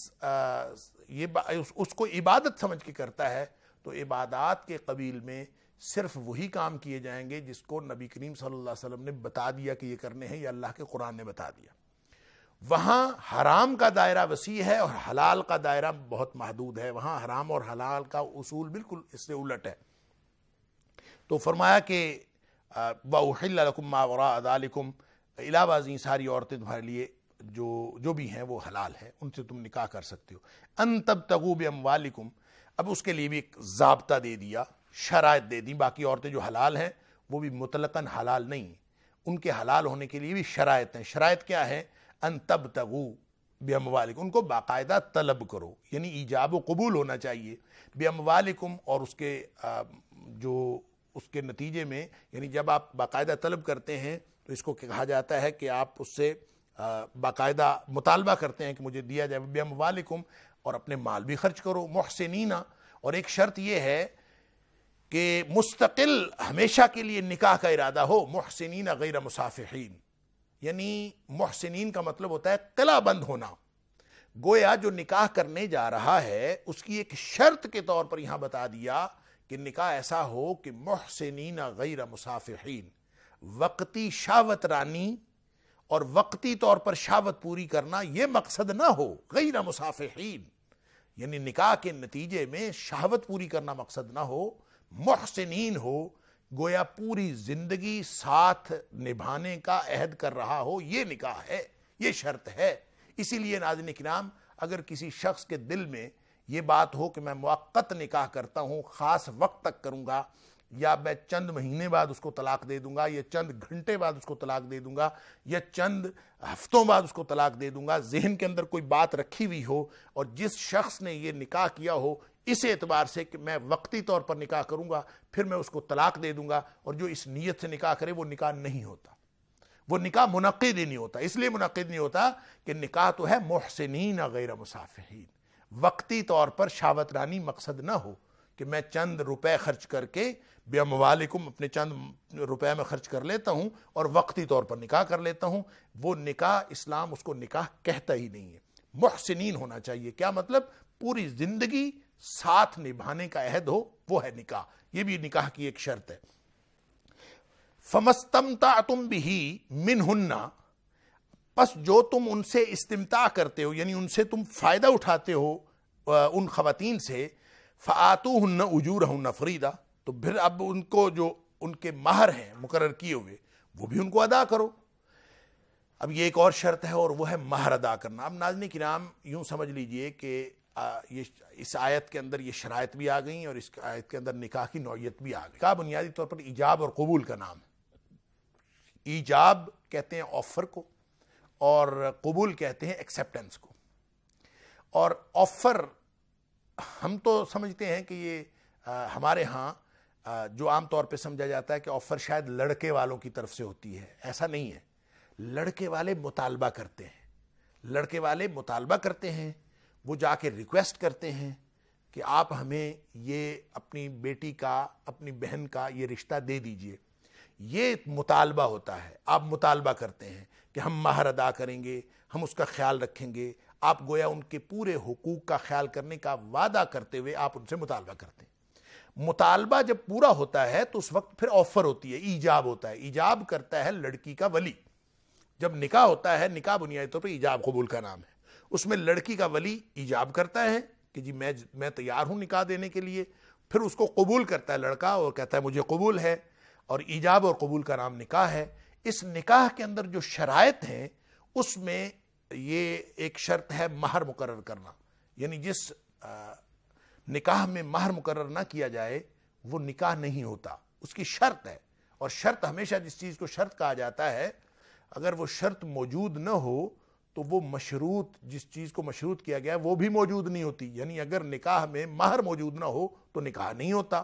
اس کو عبادت سمجھ کے کرتا ہے، تو عبادات کے قبیل میں صرف وہی کام کیے جائیں گے جس کو نبی کریم صلی اللہ علیہ وسلم نے بتا دیا کہ یہ کرنے ہیں، یا اللہ کے قرآن نے بتا دیا۔ وہاں حرام کا دائرہ وسیع ہے اور حلال کا دائرہ بہت محدود ہے، وہاں حرام اور حلال کا اصول بالکل اس سے الٹ ہے۔ تو فرمایا کہ وَأُحِلَّ لَكُمْ مَا وَرَاءَ ذَلِكُمْ، علاوہ ازیں ساری عورتیں تمہارے لیے جو بھی ہیں وہ حلال ہیں، ان سے تم نکاح کر سکتے ہو۔ أَن تَبْتَغُوا بِأَمْوَالِكُمْ، اب اس کے لیے بھی ایک ضابطہ دے دیا، شرائط دے دی۔ باقی عورتیں جو حلال ہیں وہ بھی مطلقاً حلال نہیں ہیں، ان کے حلال ہونے کے لیے بھی شرائط ہیں۔ شرائط کیا ہے؟ ان تبتغوا باموالکم، ان کو باقاعدہ طلب کرو، یعنی ایجاب و قبول ہونا چاہیے۔ باموالکم، اور اس کے نتیجے میں، یعنی جب آپ باقاعدہ طلب کرتے ہیں تو اس کو کہا جاتا ہے کہ آپ اس سے باقاعدہ مطالبہ کرتے ہیں کہ مجھے دیا جائے۔ باموالکم، اور اپنے مال بھی خرچ کرو، محسنین، اور ایک شرط یہ ہے کہ مستقل ہمیشہ کے لیے نکاح کا ارادہ ہو، محسنین غیر مصافحین، یعنی محسنین کا مطلب ہوتا ہے قلع بند ہونا۔ گویا جو نکاح کرنے جا رہا ہے اس کی ایک شرط کے طور پر یہاں بتا دیا کہ نکاح ایسا ہو کہ محسنین غیر مصافحین، وقتی شہوت رانی اور وقتی طور پر شہوت پوری کرنا یہ مقصد نہ ہو، غیر مصافحین، یعنی نکاح کے نتیجے میں شہوت پوری کرنا مقصد نہ ہو، محسنین ہو، گویا پوری زندگی ساتھ نبھانے کا عہد کر رہا ہو، یہ نکاح ہے، یہ شرط ہے۔ اسی لیے ناظرین کرام، اگر کسی شخص کے دل میں یہ بات ہو کہ میں موقت نکاح کرتا ہوں، خاص وقت تک کروں گا، یا میں چند مہینے بعد اس کو طلاق دے دوں گا، یا چند گھنٹے بعد اس کو طلاق دے دوں گا، یا چند ہفتوں بعد اس کو طلاق دے دوں گا، ذہن کے اندر کوئی بات رکھی ہوئی ہو، اور جس شخص نے یہ نکاح کیا ہو اس اعتبار سے کہ میں وقتی طور پر نکاح کروں گا پھر میں اس کو طلاق دے دوں گا، اور جو اس نیت سے نکاح کرے وہ نکاح نہیں ہوتا، وہ نکاح منعقد ہی نہیں ہوتا۔ اس لیے منعقد نہیں ہوتا کہ نکاح تو ہے محسنین غیر مصافحین، وقتی طور پر شہوت رانی مقصد نہ ہو کہ میں چند روپے خرچ کر کے باموالکم، اپنے چند روپے میں خرچ کر لیتا ہوں اور وقتی طور پر نکاح کر لیتا ہوں، وہ نکاح اسلام اس کو نکاح کہتا ہی نہیں ہے۔ محسنین ہونا چاہیے، کیا مطلب؟ پوری زندگی ساتھ نبھانے کا عہد ہو، وہ ہے نکاح، یہ بھی نکاح کی ایک شرط ہے۔ فَمَسْتَمْتَعْتُمْ بِهِ مِنْهُنَّ، پس جو تم ان سے استمتاع کرتے ہو، یعنی ان سے تم فائدہ اٹھاتے ہو ان خواتین سے، فَآتُوهُنَّ أُجُورَهُنَّ فَرِيضَةً، تو پھر اب ان کو جو ان کے مہر ہیں مقرر کیے ہوئے وہ بھی ان کو ادا کرو۔ اب یہ ایک اور شرط ہے، اور وہ ہے مہر ادا کرنا۔ اب ناظرین کرام یوں سمجھ لیجئے کہ اس آیت کے اندر یہ شرائط بھی آ گئیں، اور اس آیت کے اندر نکاح کی نوعیت بھی آ گئی۔ نکاح بنیادی طور پر ایجاب اور قبول کا نام ہے۔ ایجاب کہتے ہیں آفر کو، اور قبول کہتے ہیں ایکسیپٹنس کو۔ اور آفر ہم تو سمجھتے ہیں کہ یہ ہمارے ہاں جو عام طور پہ سمجھا جاتا ہے کہ آفر شاید لڑکے والوں کی طرف سے ہوتی ہے، ایسا نہیں ہے۔ لڑکے والے مطالبہ کرتے ہیں، لڑکے والے مطالبہ کرتے ہیں، وہ جا کے ریکویسٹ کرتے ہیں کہ آپ ہمیں یہ اپنی بیٹی کا، اپنی بہن کا یہ رشتہ دے دیجئے۔ یہ مطالبہ ہوتا ہے، آپ مطالبہ کرتے ہیں کہ ہم مہر ادا کریں گے، ہم اس کا خیال رکھیں گے، آپ گویا ان کے پورے حقوق کا خیال کرنے کا وعدہ کرتے ہوئے آپ ان سے مطالبہ کرتے ہیں۔ مطالبہ جب پورا ہوتا ہے تو اس وقت پھر آفر ہوتی ہے، ایجاب ہوتا ہے۔ ایجاب کرتا ہے لڑکی کا ولی۔ جب نکاح ہوتا ہے، نکاح بنیادی طور پہ ایجاب قبول کا نام ہے، اس میں لڑکی کا ولی ایجاب کرتا ہے کہ جی میں تیار ہوں نکاح دینے کے لیے، پھر اس کو قبول کرتا ہے لڑکا اور کہتا ہے مجھے قبول ہے، اور ایجاب اور قبول کا نام نکاح ہے۔ اس نکاح کے اندر جو شرائط ہیں اس میں یہ ایک شرط ہے مہر مقرر کرنا، یعنی جس نکاح میں مہر مقرر نہ کیا جائے وہ نکاح نہیں ہوتا، اس کی شرط ہے۔ اور شرط ہمیشہ جس چیز کو شرط کہا جاتا ہے، اگر وہ شرط موجود نہ ہو تو وہ مشروط، جس چیز کو مشروط کیا گیا ہے وہ بھی موجود نہیں ہوتی، یعنی اگر نکاح میں مہر موجود نہ ہو تو نکاح نہیں ہوتا،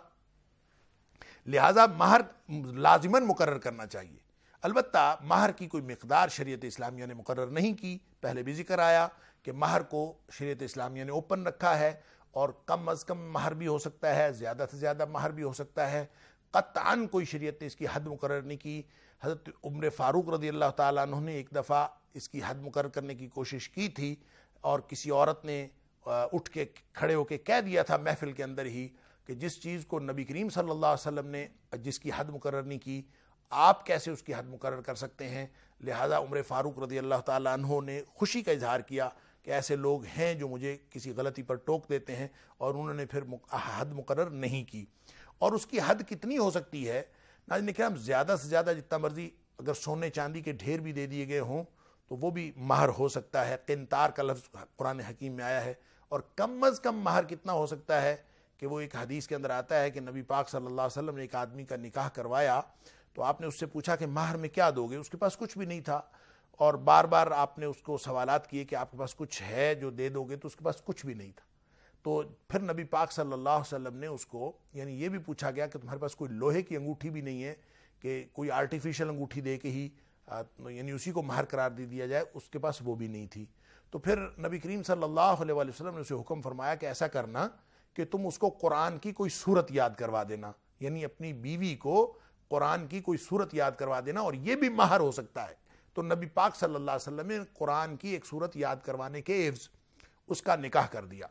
لہذا مہر لازماً مقرر کرنا چاہیے۔ البتہ مہر کی کوئی مقدار شریعت اسلامیہ نے مقرر نہیں کی، پہلے بھی ذکر آیا کہ مہر کو شریعت اسلامیہ نے اوپن رکھا ہے، اور کم از کم مہر بھی ہو سکتا ہے، زیادہ سے زیادہ مہر بھی ہو سکتا ہے، قطعاً کوئی شریعت نے اس کی حد مقرر نہیں کی۔ حضرت عمر فاروق رضی اللہ تعالیٰ عنہ نے ایک دفعہ اس کی حد مقرر کرنے کی کوشش کی تھی، اور کسی عورت نے اٹھ کے کھڑے ہو کے کہہ دیا تھا محفل کے اندر ہی کہ جس چیز کو نبی کریم صلی اللہ علیہ وسلم نے جس کی حد مقرر نہیں کی، آپ کیسے اس کی حد مقرر کر سکتے ہیں؟ لہذا عمر فاروق رضی اللہ تعالیٰ عنہ نے خوشی کا اظہار کیا کہ ایسے لوگ ہیں جو مجھے کسی غلطی پر ٹوک دیتے ہیں، اور انہوں نے پھر حد مقرر نہیں کی۔ اور اس کی حد کتنی ہو سکتی ہے؟ ناظرین کرام، زیادہ سے زیادہ جتنا مرضی اگر سونے چاندی کے ڈھیر بھی دے دیے گئے ہوں تو وہ بھی مہر ہو سکتا ہے۔ قنطار کا لفظ قرآن حکیم میں آیا ہے، اور کم از کم مہر کتنا ہو سکتا ہے کہ وہ ایک حدیث کے اندر آتا ہے کہ نبی پاک صلی اللہ علیہ وسلم نے ایک آدمی کا نکاح کروایا تو آپ نے اس سے پوچھا کہ مہر میں کیا دو گے؟ اس کے پاس کچھ بھی نہیں تھا، اور بار بار آپ نے اس کو سوالات کیے کہ آپ کے پاس کچھ ہے جو دے دو گے؟ تو اس کے پاس کچھ بھی نہیں تھا۔ تو پھر نبی پاک صلی اللہ علیہ وسلم نے اس کو، یعنی یہ بھی پوچھا گیا کہ تمہارے پاس کوئی لوہے کی انگوٹھی بھی نہیں ہے کہ کوئی آرٹیفیشل انگوٹھی دے کے ہی یعنی اسی کو مہر قرار دے دیا جائے؟ اس کے پاس وہ بھی نہیں تھی۔ تو پھر نبی کریم صلی اللہ علیہ وسلم نے اسے حکم فرمایا کہ ایسا کرنا کہ تم اس کو قرآن کی کوئی سورت یاد کروا دینا، یعنی اپنی بیوی کو قرآن کی کوئی سورت یاد کروا دینا، اور یہ بھی مہر ہو سکتا ہے۔ تو نبی پاک صلی اللہ علیہ وسلم نے قرآن کی ایک سورت یاد کروانے کے عوض اس کا نکاح کر دیا۔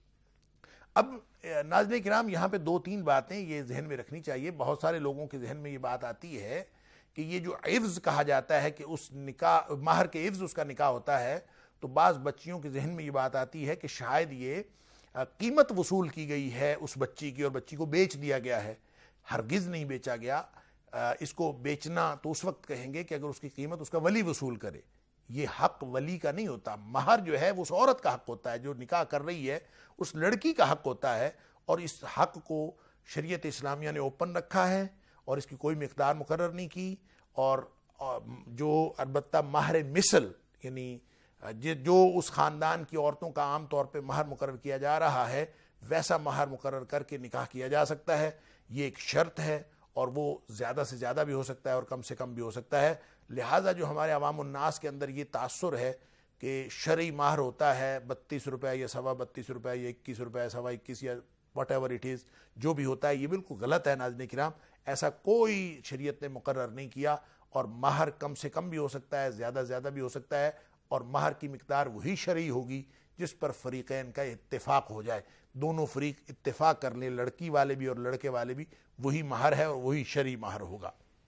اب ناظرین کرام، یہاں پہ دو تین باتیں یہ ذہن میں رکھنی چاہیے۔ بہت سارے لوگوں کے ذہن میں یہ بات آتی ہے کہ یہ جو عوض کہا جاتا ہے کہ اس نکاح مہر کے عوض اس کا نکاح ہوتا ہے، تو بعض بچیوں کے ذہن میں یہ بات آتی ہے کہ شاید یہ قیمت وصول کی گئی ہے اس بچی کی اور بچی کو بیچ دیا گیا ہے۔ ہرگز نہیں بیچا گیا۔ اس کو بیچنا تو اس وقت کہیں گے کہ اگر اس کی قیمت اس کا ولی وصول کرے۔ یہ حق ولی کا نہیں ہوتا، مہر جو ہے وہ اس عورت کا حق ہوتا ہے جو نکاح کر رہی ہے، اس لڑکی کا حق ہوتا ہے، اور اس حق کو شریعت اسلامیہ نے اوپن رکھا ہے اور اس کی کوئی مقدار مقرر نہیں کی۔ اور جو البتہ مہر مثل، یعنی جو اس خاندان کی عورتوں کا عام طور پہ مہر مقرر کیا جا رہا ہے، ویسا مہر مقرر کر کے نکاح کیا جا سکتا ہے۔ یہ ایک شرط ہے، اور وہ زیادہ سے زیادہ بھی ہو سکتا ہے اور کم سے کم بھی ہو سکتا ہے۔ لہٰذا جو ہمارے عوام الناس کے اندر یہ تاثر ہے کہ شرعی مہر ہوتا ہے 32 روپے یا 32.25 روپے یا 21 روپے 21.25 یا واٹ ایور اٹ از، جو بھی ہوتا ہے یہ بالکل غلط ہے۔ ناظرین کرام، ایسا کوئی شریعت نے مقرر نہیں کیا، اور مہر کم سے کم بھی ہو سکتا ہے، زیادہ زیادہ بھی ہو سکتا ہے، اور مہر کی مقدار وہی شرعی ہوگی جس پر فریقین کا اتفاق ہو جائے۔ دونوں فریق اتفاق کر لیں، لڑکی والے بھی اور لڑکے والے بھی، وہی مہر ہے اور وہی شرعی مہر ہوگا۔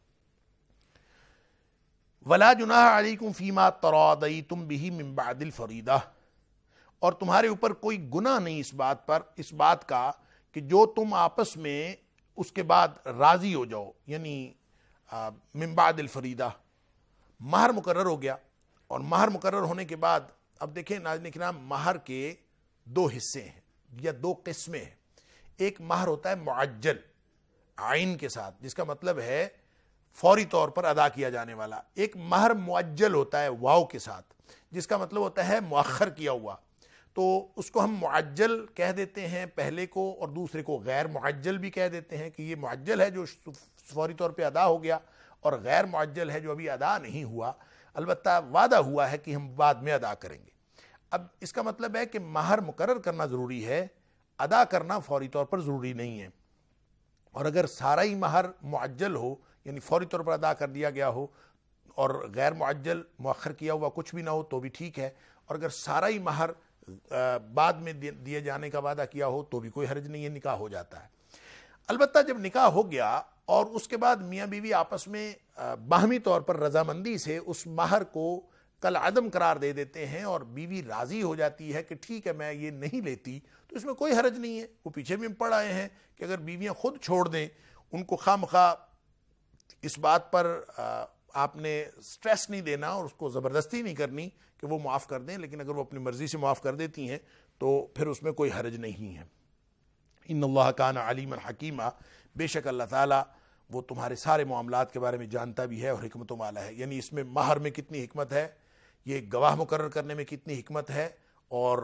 وَلَا جُنَاحَ عَلَيْكُمْ فِي مَا تَرَاضَيْتُمْ بِهِ مِنْ بَعْدِ الْفَرِيضَةِ، اور تمہارے اوپر کوئی گناہ نہیں اس بات کا کہ جو تم آپس میں اس کے بعد راضی ہو جاؤ، یعنی من بعد الفریدہ، مہر مقرر ہو گیا، اور مہر مقرر ہونے کے بعد اب دیکھیں ناظرین کرام، مہر کے دو حصے ہیں یا دو قسمیں ہیں۔ ایک مہر ہوتا ہے معجل عین کے ساتھ، جس کا مطلب ہے فوری طور پر ادا کیا جانے والا۔ ایک مہر معجل ہوتا ہے واو کے ساتھ، جس کا مطلب ہوتا ہے مؤخر کیا ہوا۔ تو اس کو ہم معجل کہہ دیتے ہیں پہلے کو، اور دوسرے کو غیر معجل بھی کہہ دیتے ہیں کہ یہ معجل ہے جو فوری طور پہ ادا ہو گیا، اور غیر معجل ہے جو ابھی ادا نہیں ہوا، البتہ وعدہ ہوا ہے کہ ہم بعد میں ادا کریں گے۔ اب اس کا مطلب ہے کہ مہر مقرر کرنا ضروری ہے، ادا کرنا فوری طور پر ضروری نہیں ہے۔ اور اگر سارا ہی مہر معجل ہو، یعنی فوری طور پر ادا کر دیا گیا ہو، اور غیر معجل مؤخر کیا ہوا کچھ بھی نہ ہو تو بھی ٹھیک ہے، اور اگر سارا ہی مہر بعد میں دیے جانے کا وعدہ کیا ہو تو بھی کوئی حرج نہیں ہے، نکاح ہو جاتا ہے۔ البتہ جب نکاح ہو گیا اور اس کے بعد میاں بیوی آپس میں باہمی طور پر رضامندی سے اس مہر کو کل عدم قرار دے دیتے ہیں اور بیوی راضی ہو جاتی ہے کہ ٹھیک ہے میں یہ نہیں لیتی، تو اس میں کوئی حرج نہیں ہے۔ وہ پیچھے بھی ہم پڑھ آئے ہیں کہ اگر بیویاں خود چھوڑ دیں، ان کو خواہ مخواہ اس بات پر آپ نے سٹریس نہیں دینا اور اس کو زبردستی نہیں کرنی کہ وہ معاف کر دیں، لیکن اگر وہ اپنی مرضی سے معاف کر دیتی ہیں تو پھر اس میں کوئی حرج نہیں ہے۔ ان اللہ کان علیما حکیما، بے شک اللہ تعالیٰ وہ تمہارے سارے معاملات کے بارے میں جانتا بھی ہے اور حکمتوں والا ہے۔ یعنی اس میں مہر میں کتنی حکمت ہے، یہ گواہ مقرر کرنے میں کتنی حکمت ہے، اور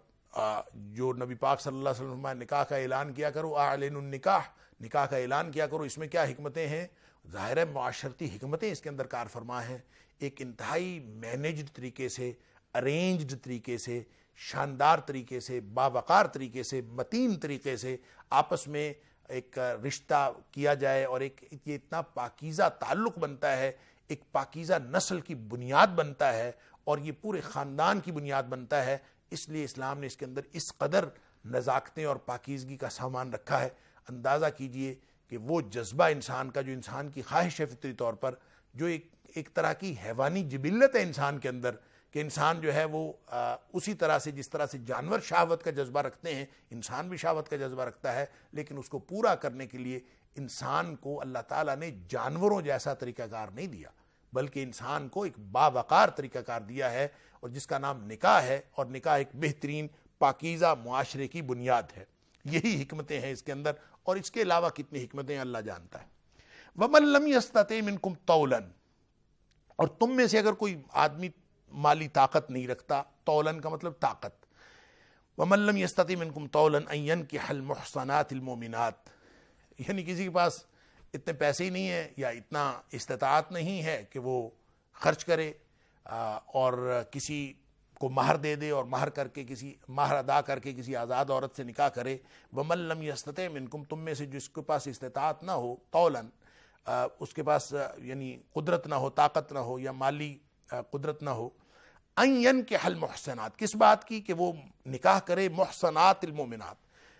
جو نبی پاک صلی اللہ علیہ وسلم نے نکاح کا اعلان کیا کرو، اعلنوا النکاح، نکاح کا اعلان کیا کرو، اس میں کیا حکمتیں ہیں، ظاہر ہے معاشرتی حکمتیں اس کے اندر کار فرما ہیں۔ ایک انتہائی مینیجڈ طریقے سے، ارینجڈ طریقے سے، شاندار طریقے سے، باوقار طریقے سے، متین طریقے سے آپس میں ایک رشتہ کیا جائے، اور ایک یہ اتنا پاکیزہ تعلق بنتا ہے، ایک پاکیزہ نسل کی بنیاد بنتا ہے، اور یہ پورے خاندان کی بنیاد بنتا ہے۔ اس لیے اسلام نے اس کے اندر اس قدر نزاکتیں اور پاکیزگی کا سامان رکھا ہے۔ اندازہ کیجئے کہ وہ جذبہ انسان کا جو انسان کی خواہش ہے فطری طور پر، جو ایک طرح کی حیوانی جبلت ہے انسان کے اندر، کہ انسان جو ہے وہ اسی طرح سے جس طرح سے جانور شہوت کا جذبہ رکھتے ہیں، انسان بھی شہوت کا جذبہ رکھتا ہے، لیکن اس کو پورا کرنے کے لیے انسان کو اللہ تعالیٰ نے جانوروں جیسا طریقہ کار نہیں دیا، بلکہ انسان کو ایک باوقار طریقہ کار دیا ہے، اور جس کا نام نکاح ہے، اور نکاح ایک بہترین پاکیزہ معاشرے کی بنیاد ہے۔ یہی حکمتیں ہیں اس کے اندر، اور اس کے علاوہ کتنی حکمتیں اللہ جانتا ہے۔ وَمَن لَّمْ يَسْتَطِعْ مِنكُمْ طَوْلًا، اور تم میں سے اگر کوئی آدمی مالی طاقت نہیں رکھتا، طولاً کا مطلب طاقت، وَمَن لَّمْ يَسْتَطِعْ مِنكُمْ طَوْلًا أَن يَنكِحَ الْمُحْصَنَاتِ الْمُؤْمِنَاتِ، یعنی کسی کے پاس اتنے پیسے ہی نہیں ہیں یا اتنا استطاعت نہیں ہے کہ وہ خرچ کرے اور کسی کو مہر دے دے، اور مہر ادا کر کے کسی آزاد عورت سے نکاح کرے۔ وَمَن لَّمْ يَسْتَطِعْ مِنكُمْ، تم میں سے جس کے پاس استطاعت نہ ہو، طولاً اس کے پاس یعنی قدرت نہ ہو، طاقت نہ ہو، یا مالی قدرت نہ ہو، أَن يَنكِحَ الْمُحْصَنَاتِ، کس بات کی، کہ وہ نکاح کرے محصنات المومنات،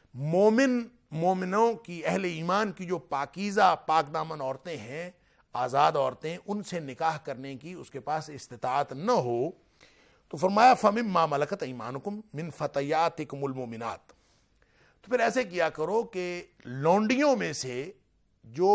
مومنوں کی، اہل ایمان کی جو پاکیزہ پاک دامن عورتیں ہیں، آزاد عورتیں، ان سے نکاح کرنے کی اس کے پاس استطاعت نہ ہو، تو فرمایا فَمِمَّا مَلَكَتْ أَيْمَانُكُمْ مِنْ فَتَيَاتِكُمُ الْمُؤْمِنَاتِ، تو پھر ایسے کیا کرو کہ لونڈیوں میں سے جو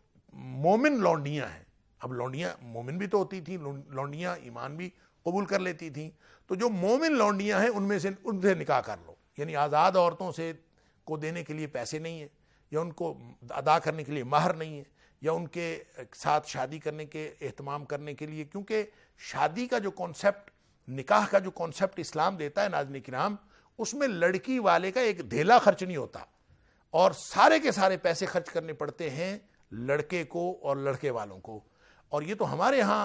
مومن لونڈیاں ہیں، اب لونڈیاں مومن بھی تو ہوتی تھیں، لونڈیاں ایمان بھی قبول کر لیتی تھیں، تو جو مومن لونڈیاں ہیں ان سے نکاح کر لو۔ یعنی آزاد عورتوں سے کو دینے کے لیے پیسے نہیں ہیں، یا ان کو ادا کرنے کے لیے مہر نہیں ہے، یا ان کے ساتھ شادی کرنے کے اہتمام کرنے کے لیے، کیونکہ شادی کا جو کانسیپٹ، نکاح کا جو کانسیپٹ اسلام دیتا ہے ناظرین کرام، اس میں لڑکی والے کا ایک دھیلا خرچ نہیں ہوتا، اور سارے کے سارے پیسے خرچ کرنے پڑتے ہیں لڑکے کو اور لڑکے والوں کو۔ اور یہ تو ہمارے ہاں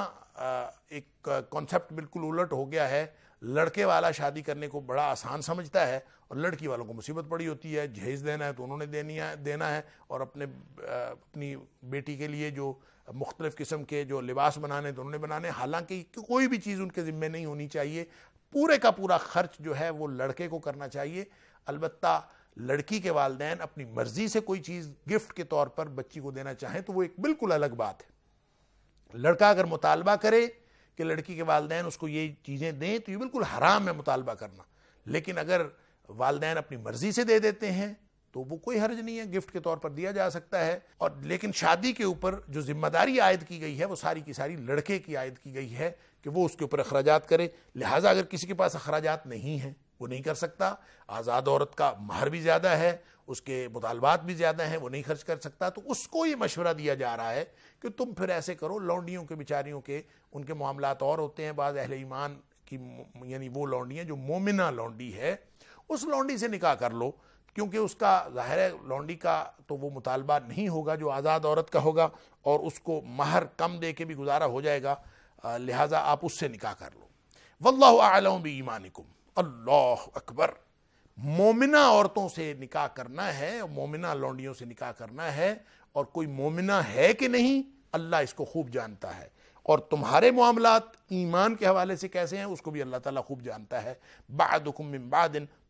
ایک کانسیپٹ بالکل الٹ ہو گیا ہے، لڑکے والا شادی کرنے کو بڑا آسان سمجھتا ہے، اور لڑکی والوں کو مصیبت پڑی ہوتی ہے، جہیز دینا ہے تو انہوں نے دینا ہے، اور اپنی بیٹی کے لیے جو مختلف قسم کے جو لباس بنانے تو انہوں نے بنانے، حالانکہ کوئی بھی چیز ان کے ذمے نہیں ہونی چاہیے، پورے کا پورا خرچ جو ہے وہ لڑکے کو کرنا چاہیے۔ البتہ لڑکی کے والدین اپنی مرضی سے کوئی چیز گفٹ کے طور پر بچی کو دینا چاہیں تو وہ ایک بالکل الگ بات ہے۔ لڑکا اگر مطالبہ کرے کہ لڑکی کے والدین اس کو یہ چیزیں دیں تو یہ بالکل حرام ہے مطالبہ کرنا، لیکن اگر والدین اپنی مرضی سے دے دیتے ہیں تو وہ کوئی حرج نہیں ہے، گفٹ کے طور پر دیا جا سکتا ہے۔ اور لیکن شادی کے اوپر جو ذمہ داری عائد کی گئی ہے وہ ساری کی ساری لڑکے کی عائد کی گئی ہے کہ وہ اس کے اوپر اخراجات کرے۔ لہٰذا اگر کسی کے پاس اخراجات نہیں ہیں، وہ نہیں کر سکتا، آزاد عورت کا مہر بھی زیادہ ہے، اس کے مطالبات بھی زیادہ ہیں، وہ نہیں خرچ کر سکتا، تو اس کو یہ مشورہ دیا جا رہا ہے کہ تم پھر ایسے کرو، لونڈیوں کے بیچاریوں کے ان کے معاملات اور ہوتے ہیں، بعض اہل ایمان کی یعنی وہ لونڈیاں جو مومنہ لونڈی ہے، اس لونڈی سے نکاح کر لو، کیونکہ اس کا ظاہر ہے لونڈی کا تو وہ مطالبہ نہیں ہوگا جو آزاد عورت کا ہوگا، اور اس کو مہر کم دے کے بھی گزارا ہو جائے گا، لہٰذا آپ اس سے نکاح کر لو۔ واللہ اعلم بایمانکم، اللہ اکبر، مومنہ عورتوں سے نکاح کرنا ہے، مومنہ لونڈیوں سے نکاح کرنا ہے، اور کوئی مومنہ ہے کہ نہیں اللہ اس کو خوب جانتا ہے، اور تمہارے معاملات ایمان کے حوالے سے کیسے ہیں اس کو بھی اللہ تعالیٰ خوب جانتا ہے۔ بعدکم من بعد،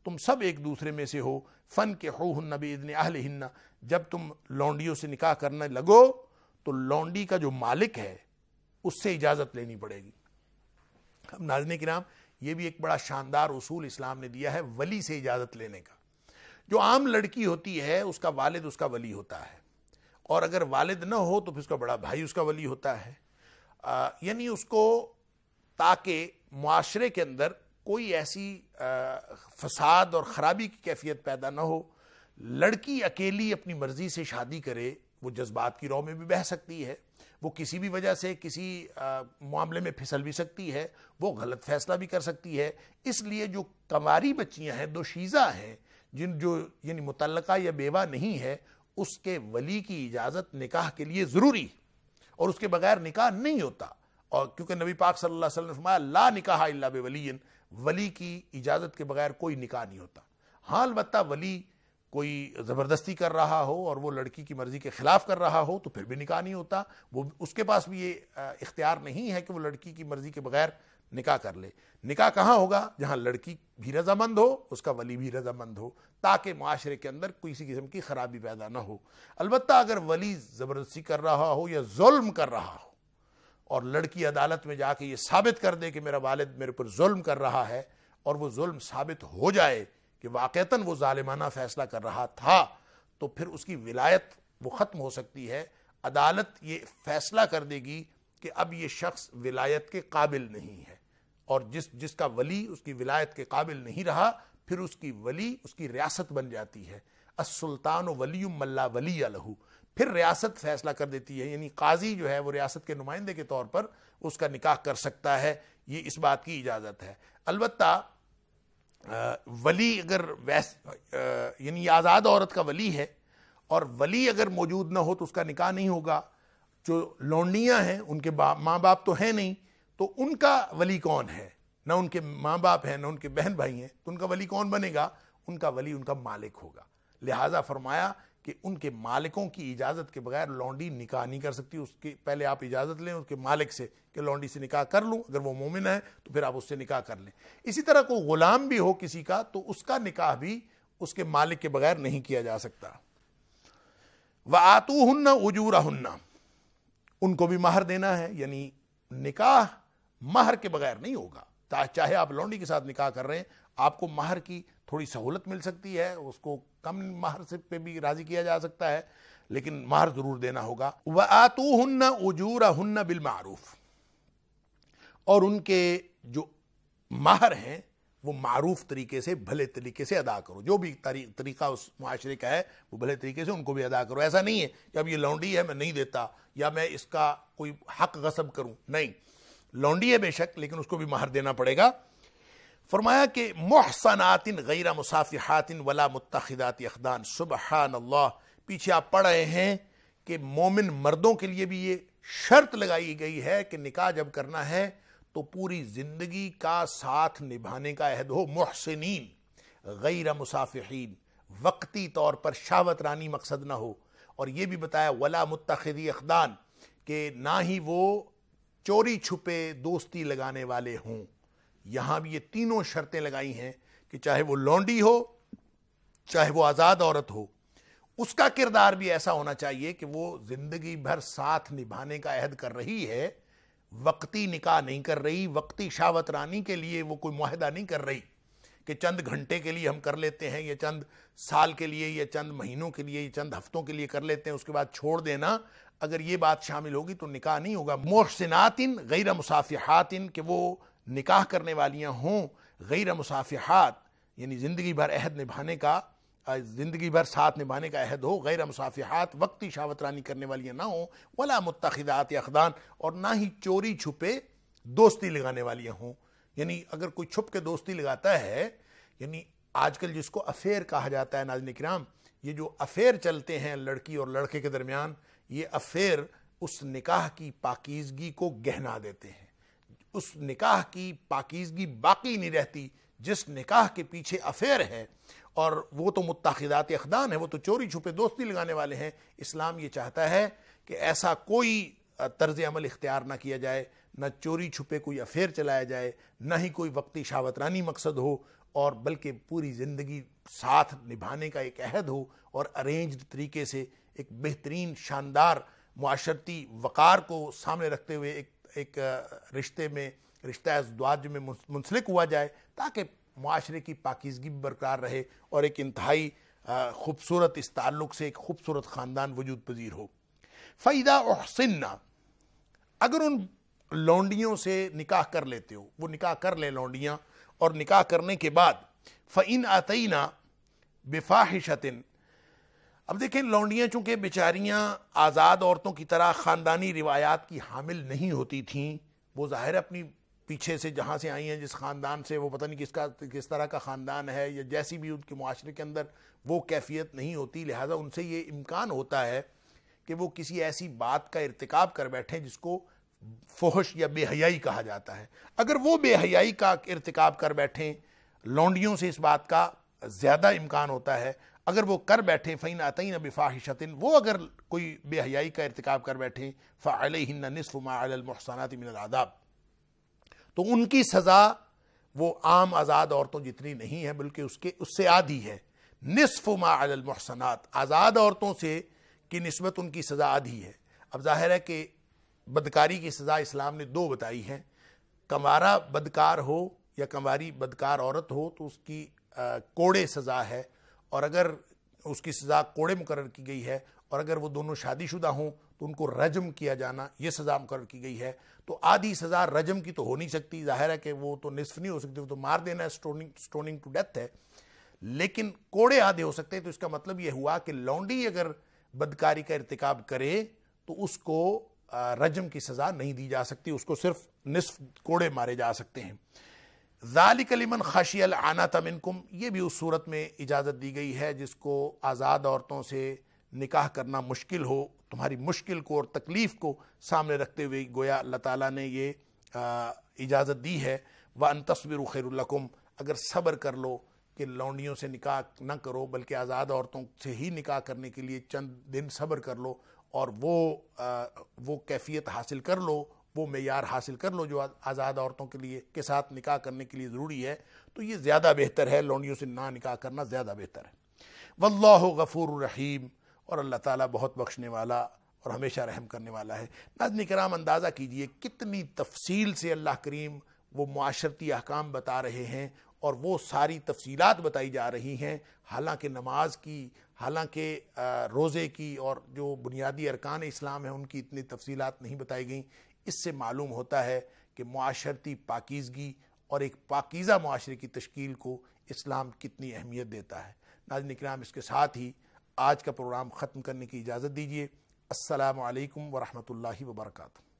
تم سب ایک دوسرے میں سے ہو. فَانْكِحُوهُنَّ بِإِذْنِ أَهْلِهِنَّ، جب تم لونڈیوں سے نکاح کرنے لگو تو لونڈی کا جو مالک ہے اس سے اجازت لینی پڑے گی. اب ناظرین کرام، یہ بھی ایک بڑا شاندار اصول اسلام نے دیا ہے ولی سے اجازت لینے کا. جو عام لڑکی ہوتی ہے اس کا والد اس کا ولی ہوتا ہے، اور اگر والد نہ ہو تو پھر اس کا بڑا بھائی اس کا ولی ہوتا ہے. یعنی اس کو تاکہ معاشرے کے اندر کوئی ایسی فساد اور خرابی کی کیفیت پیدا نہ ہو. لڑکی اکیلی اپنی مرضی سے شادی کرے، وہ جذبات کی رو میں بھی بہہ سکتی ہے، وہ کسی بھی وجہ سے کسی معاملے میں پھسل بھی سکتی ہے، وہ غلط فیصلہ بھی کر سکتی ہے. اس لیے جو کنواری بچیاں ہیں، دوشیزہ ہیں، جو یعنی متعلقہ یا بیوہ نہیں ہے، اس کے ولی کی اجازت نکاح کے لیے ضروری، اور اس کے بغیر نکاح نہیں ہوتا. اور کیونکہ نبی پاک صلی اللہ علیہ وسلم نے فرمایا لا نکاح الا بولی، ولی کی اجازت کے بغیر کوئی نکاح نہیں ہوتا. ہاں البتہ ولی کوئی زبردستی کر رہا ہو اور وہ لڑکی کی مرضی کے خلاف کر رہا ہو تو پھر بھی نکاح نہیں ہوتا. وہ اس کے پاس بھی یہ اختیار نہیں ہے کہ وہ لڑکی کی مرضی کے بغیر نکاح کر لے. نکاح کہاں ہوگا؟ جہاں لڑکی بھی رضامند ہو، اس کا ولی بھی رضامند ہو، تاکہ معاشرے کے اندر کسی قسم کی خرابی پیدا نہ ہو. البتہ اگر ولی زبردستی کر رہا ہو یا ظلم کر رہا ہو اور لڑکی عدالت میں جا کے یہ ثابت کر دے کہ میرا والد میرے پر ظلم کر رہا ہے، اور وہ ظلم ثابت ہو جائے کہ واقعتاً وہ ظالمانہ فیصلہ کر رہا تھا، تو پھر اس کی ولایت وہ ختم ہو سکتی ہے. عدالت یہ فیصلہ کر دے گی کہ اب یہ شخص ولایت کے قابل نہیں ہے، اور جس کا ولی اس کی ولایت کے قابل نہیں رہا، پھر اس کی ولی اس کی ریاست بن جاتی ہے. السلطان ولی من لا ولی لہ، پھر ریاست فیصلہ کر دیتی ہے. یعنی قاضی جو ہے وہ ریاست کے نمائندے کے طور پر اس کا نکاح کر سکتا ہے. یہ اس بات کی اجازت ہے. البتہ ولی اگر یعنی یہ آزاد عورت کا ولی ہے، اور ولی اگر موجود نہ ہو تو اس کا نکاح نہیں ہوگا. جو لونڈیاں ہیں ان کے ماں باپ تو ہیں نہیں، تو ان کا ولی کون ہے؟ نہ ان کے ماں باپ ہیں، نہ ان کے بہن بھائی ہیں، تو ان کا ولی کون بنے گا؟ ان کا ولی ان کا مالک ہوگا. لہٰذا فرمایا کہ ان کے مالکوں کی اجازت کے بغیر لونڈی نکاح نہیں کر سکتی. اس کے پہلے آپ اجازت لیں اس کے مالک سے کہ لونڈی سے نکاح کر لوں، اگر وہ مومن ہے تو پھر آپ اس سے نکاح کر لیں. اسی طرح کوئی غلام بھی ہو کسی کا تو اس کا نکاح بھی اس کے مالک کے بغیر نہیں کیا جا سکتا. وَآتُوهُنَّ أُجُورَهُنَّ، ان کو بھی مہر دینا ہے. یعنی نکاح مہر کے بغیر نہیں ہوگا. چاہے آپ لونڈی کے ساتھ نکاح کر رہے ہیں، آپ کو مہر کی تھوڑی سہولت مل سکتی ہے، اس کو کم مہر سے پہ بھی راضی کیا جا سکتا ہے، لیکن مہر ضرور دینا ہوگا. وَآتُوهُنَّ أُجُورَهُنَّ بِالْمَعْرُوفِ، اور ان کے جو مہر ہیں وہ معروف طریقے سے، بھلے طریقے سے ادا کرو. جو بھی طریقہ اس معاشرے کا ہے وہ بھلے طریقے سے ان کو بھی ادا کرو. ایسا نہیں ہے کہ اب یہ لونڈی ہے میں نہیں دیتا، یا میں اس کا کوئی حق غصب کروں. نہیں، لونڈی ہے بے شک، لیکن اس کو بھی مہر دینا پڑے گا. فرمایا کہ محصنات غیر مصافحات ولا متخذات اخدان. سبحان اللہ، پیچھے آپ پڑھ رہے ہیں کہ مومن مردوں کے لیے بھی یہ شرط لگائی گئی ہے کہ نکاح جب کرنا ہے تو پوری زندگی کا ساتھ نبھانے کا عہد ہو. محسنین غیر مصافحین، وقتی طور پر شہوت رانی مقصد نہ ہو. اور یہ بھی بتایا ولا متخذی اخدان، کہ نہ ہی وہ چوری چھپے دوستی لگانے والے ہوں. یہاں بھی یہ تینوں شرطیں لگائی ہیں کہ چاہے وہ لونڈی ہو، چاہے وہ آزاد عورت ہو، اس کا کردار بھی ایسا ہونا چاہیے کہ وہ زندگی بھر ساتھ نبھانے کا عہد کر رہی ہے، وقتی نکاح نہیں کر رہی، وقتی شہوت رانی کے لیے وہ کوئی معاہدہ نہیں کر رہی کہ چند گھنٹے کے لیے ہم کر لیتے ہیں، یا چند سال کے لیے، یا چند مہینوں کے لیے، یا چند ہفتوں کے لیے کر لیتے ہیں، اس کے بعد چھوڑ دینا. اگر یہ بات شامل ہوگی تو نکاح نہیں ہوگا. محسنات غیر مصافحات، کہ وہ نکاح کرنے والیاں ہوں، غیر مصافحات یعنی زندگی بھر عہد نبھانے کا، زندگی بھر ساتھ نبھانے کا عہد ہو. غیر مصافحات، وقتی شہوت رانی کرنے والیاں نہ ہوں. ولا متخذات اخدان، اور نہ ہی چوری چھپے دوستی لگانے والیاں ہوں. یعنی اگر کوئی چھپ کے دوستی لگاتا ہے، یعنی آج کل جس کو افیئر کہا جاتا ہے ناظرین کرام، یہ جو افیئر چلتے ہیں لڑکی اور لڑکے کے درمیان، یہ افیئر اس نکاح کی پاکیزگی کو گہنا دیتے ہیں. اس نکاح کی پاکیزگی باقی نہیں رہتی جس نکاح کے پیچھے افیئر ہے. اور وہ تو متخذات اخدان ہے، وہ تو چوری چھپے دوستی لگانے والے ہیں. اسلام یہ چاہتا ہے کہ ایسا کوئی طرز عمل اختیار نہ کیا جائے، نہ چوری چھپے کوئی افیئر چلایا جائے، نہ ہی کوئی وقتی شہوت رانی مقصد ہو. اور بلکہ پوری زندگی ساتھ نبھانے کا ایک عہد ہو، اور ارینجڈ طریقے سے ایک بہترین شاندار معاشرتی وقار کو سامنے رکھتے ہوئے ایک رشتہ ازدواج میں منسلک ہوا جائے، تاکہ معاشرے کی پاکیزگی بھی برقرار رہے اور ایک انتہائی خوبصورت اس تعلق سے ایک خوبصورت خاندان وجود پذیر ہو۔ فَإِذَا أُحْصِنَّ، اگر ان لونڈیوں سے نکاح کر لیتے ہو، وہ نکاح کر لیں لونڈیاں، اور نکاح کرنے کے بعد فَإِنْ أَتَيْنَا بِفَاحِشَةٍ، اب دیکھیں لونڈیاں چونکہ بیچاریاں آزاد عورتوں کی طرح خاندانی روایات کی حامل نہیں ہوتی تھیں، وہ ظاہر اپنی پیچھے سے جہاں سے آئی ہیں جس خاندان سے، وہ پتہ نہیں کس طرح کا خاندان ہے، یا جیسی بھی ان کے معاشرے کے اندر وہ کیفیت نہیں ہوتی، لہٰذا ان سے یہ امکان ہوتا ہے کہ وہ کسی ایسی بات کا ارتکاب کر بیٹھیں جس کو فحش یا بے حیائی کہا جاتا ہے۔ اگر وہ بے حیائی کا ارتکاب کر بیٹھیں، لونڈیوں سے اس بات کا زیادہ امکان ہوتا ہے۔ اگر وہ کر بیٹھیں فَإِنْ أَتَيْنَ بِفَاحِشَةٍ، وہ اگر کوئی بے حیائی کا ارتکاب کر بیٹھیں فَعَلَيْهِنَّ نِصْفُ مَا عَلَى الْمُحْصَنَاتِ مِنَ الْعَذَابِ، تو ان کی سزا وہ عام آزاد عورتوں جتنی نہیں ہے بلکہ اس سے آدھی ہے۔ نصف ما علی المحصنات، آزاد عورتوں سے کی نسبت ان کی سزا آدھی ہے۔ اب ظاہر ہے کہ بدکاری کی سزا اسلام نے دو بتائی ہیں، کنوارا بدکار ہو یا کنواری بدکار عورت ہو تو اس کی کوڑے سزا ہے، اور اگر اس کی سزا کوڑے مقرر کی گئی ہے، اور اگر وہ دونوں شادی شدہ ہوں تو ان کو رجم کیا جانا یہ سزا مقرر کی گئی ہے۔ تو آدھی سزا رجم کی تو ہو نہیں سکتی، ظاہر ہے کہ وہ تو نصف نہیں ہو سکتی، وہ تو مار دینا ہے، سٹوننگ ٹو ڈیتھ ہے، لیکن کوڑے آدھے ہو سکتے ہیں۔ تو اس کا مطلب یہ ہوا کہ لونڈی اگر بدکاری کا ارتکاب کرے تو اس کو رجم کی سزا نہیں دی جا سکتی، اس کو صرف نصف کوڑے مارے جا سکتے ہیں۔ ذالک لمن خشی العنۃ منکم، یہ بھی اس صورت میں اجازت دی گئی ہے جس کو آزاد عورتوں سے نکاح کرنا مشکل ہو، تمہاری مشکل کو اور تکلیف کو سامنے رکھتے ہوئے گویا اللہ تعالیٰ نے یہ اجازت دی ہے۔ وَأَن تَصْبِرُوا خَيْرٌ لَكُمْ، اگر صبر کر لو کہ لونڈیوں سے نکاح نہ کرو بلکہ آزاد عورتوں سے ہی نکاح کرنے کے لیے چند دن صبر کر لو، اور وہ کیفیت حاصل کر لو، وہ معیار حاصل کر لو جو آزاد عورتوں کے ساتھ نکاح کرنے کے لیے ضروری ہے، تو یہ زیادہ بہتر ہے، لونڈیوں سے نہ نکاح کرنا زیادہ بہتر ہے۔ واللہ غفور رحیم، اور اللہ تعالیٰ بہت بخشنے والا اور ہمیشہ رحم کرنے والا ہے۔ ناظرین کرام، اندازہ کیجئے کتنی تفصیل سے اللہ کریم وہ معاشرتی احکام بتا رہے ہیں، اور وہ ساری تفصیلات بتائی جا رہی ہیں، حالانکہ نماز کی، حالانکہ روزے کی، اور جو بنیادی ارکان اسلام ہیں ان کی اتنی تفصیلات نہیں بتائی گئیں۔ اس سے معلوم ہوتا ہے کہ معاشرتی پاکیزگی اور ایک پاکیزہ معاشرے کی تشکیل کو اسلام کتنی اہمیت دیتا ہے۔ ناظرین کرام، اس کے ساتھ ہی آج کا پروگرام ختم کرنے کی اجازت دیجیے۔ السلام علیکم ورحمۃ اللہ وبرکاتہ۔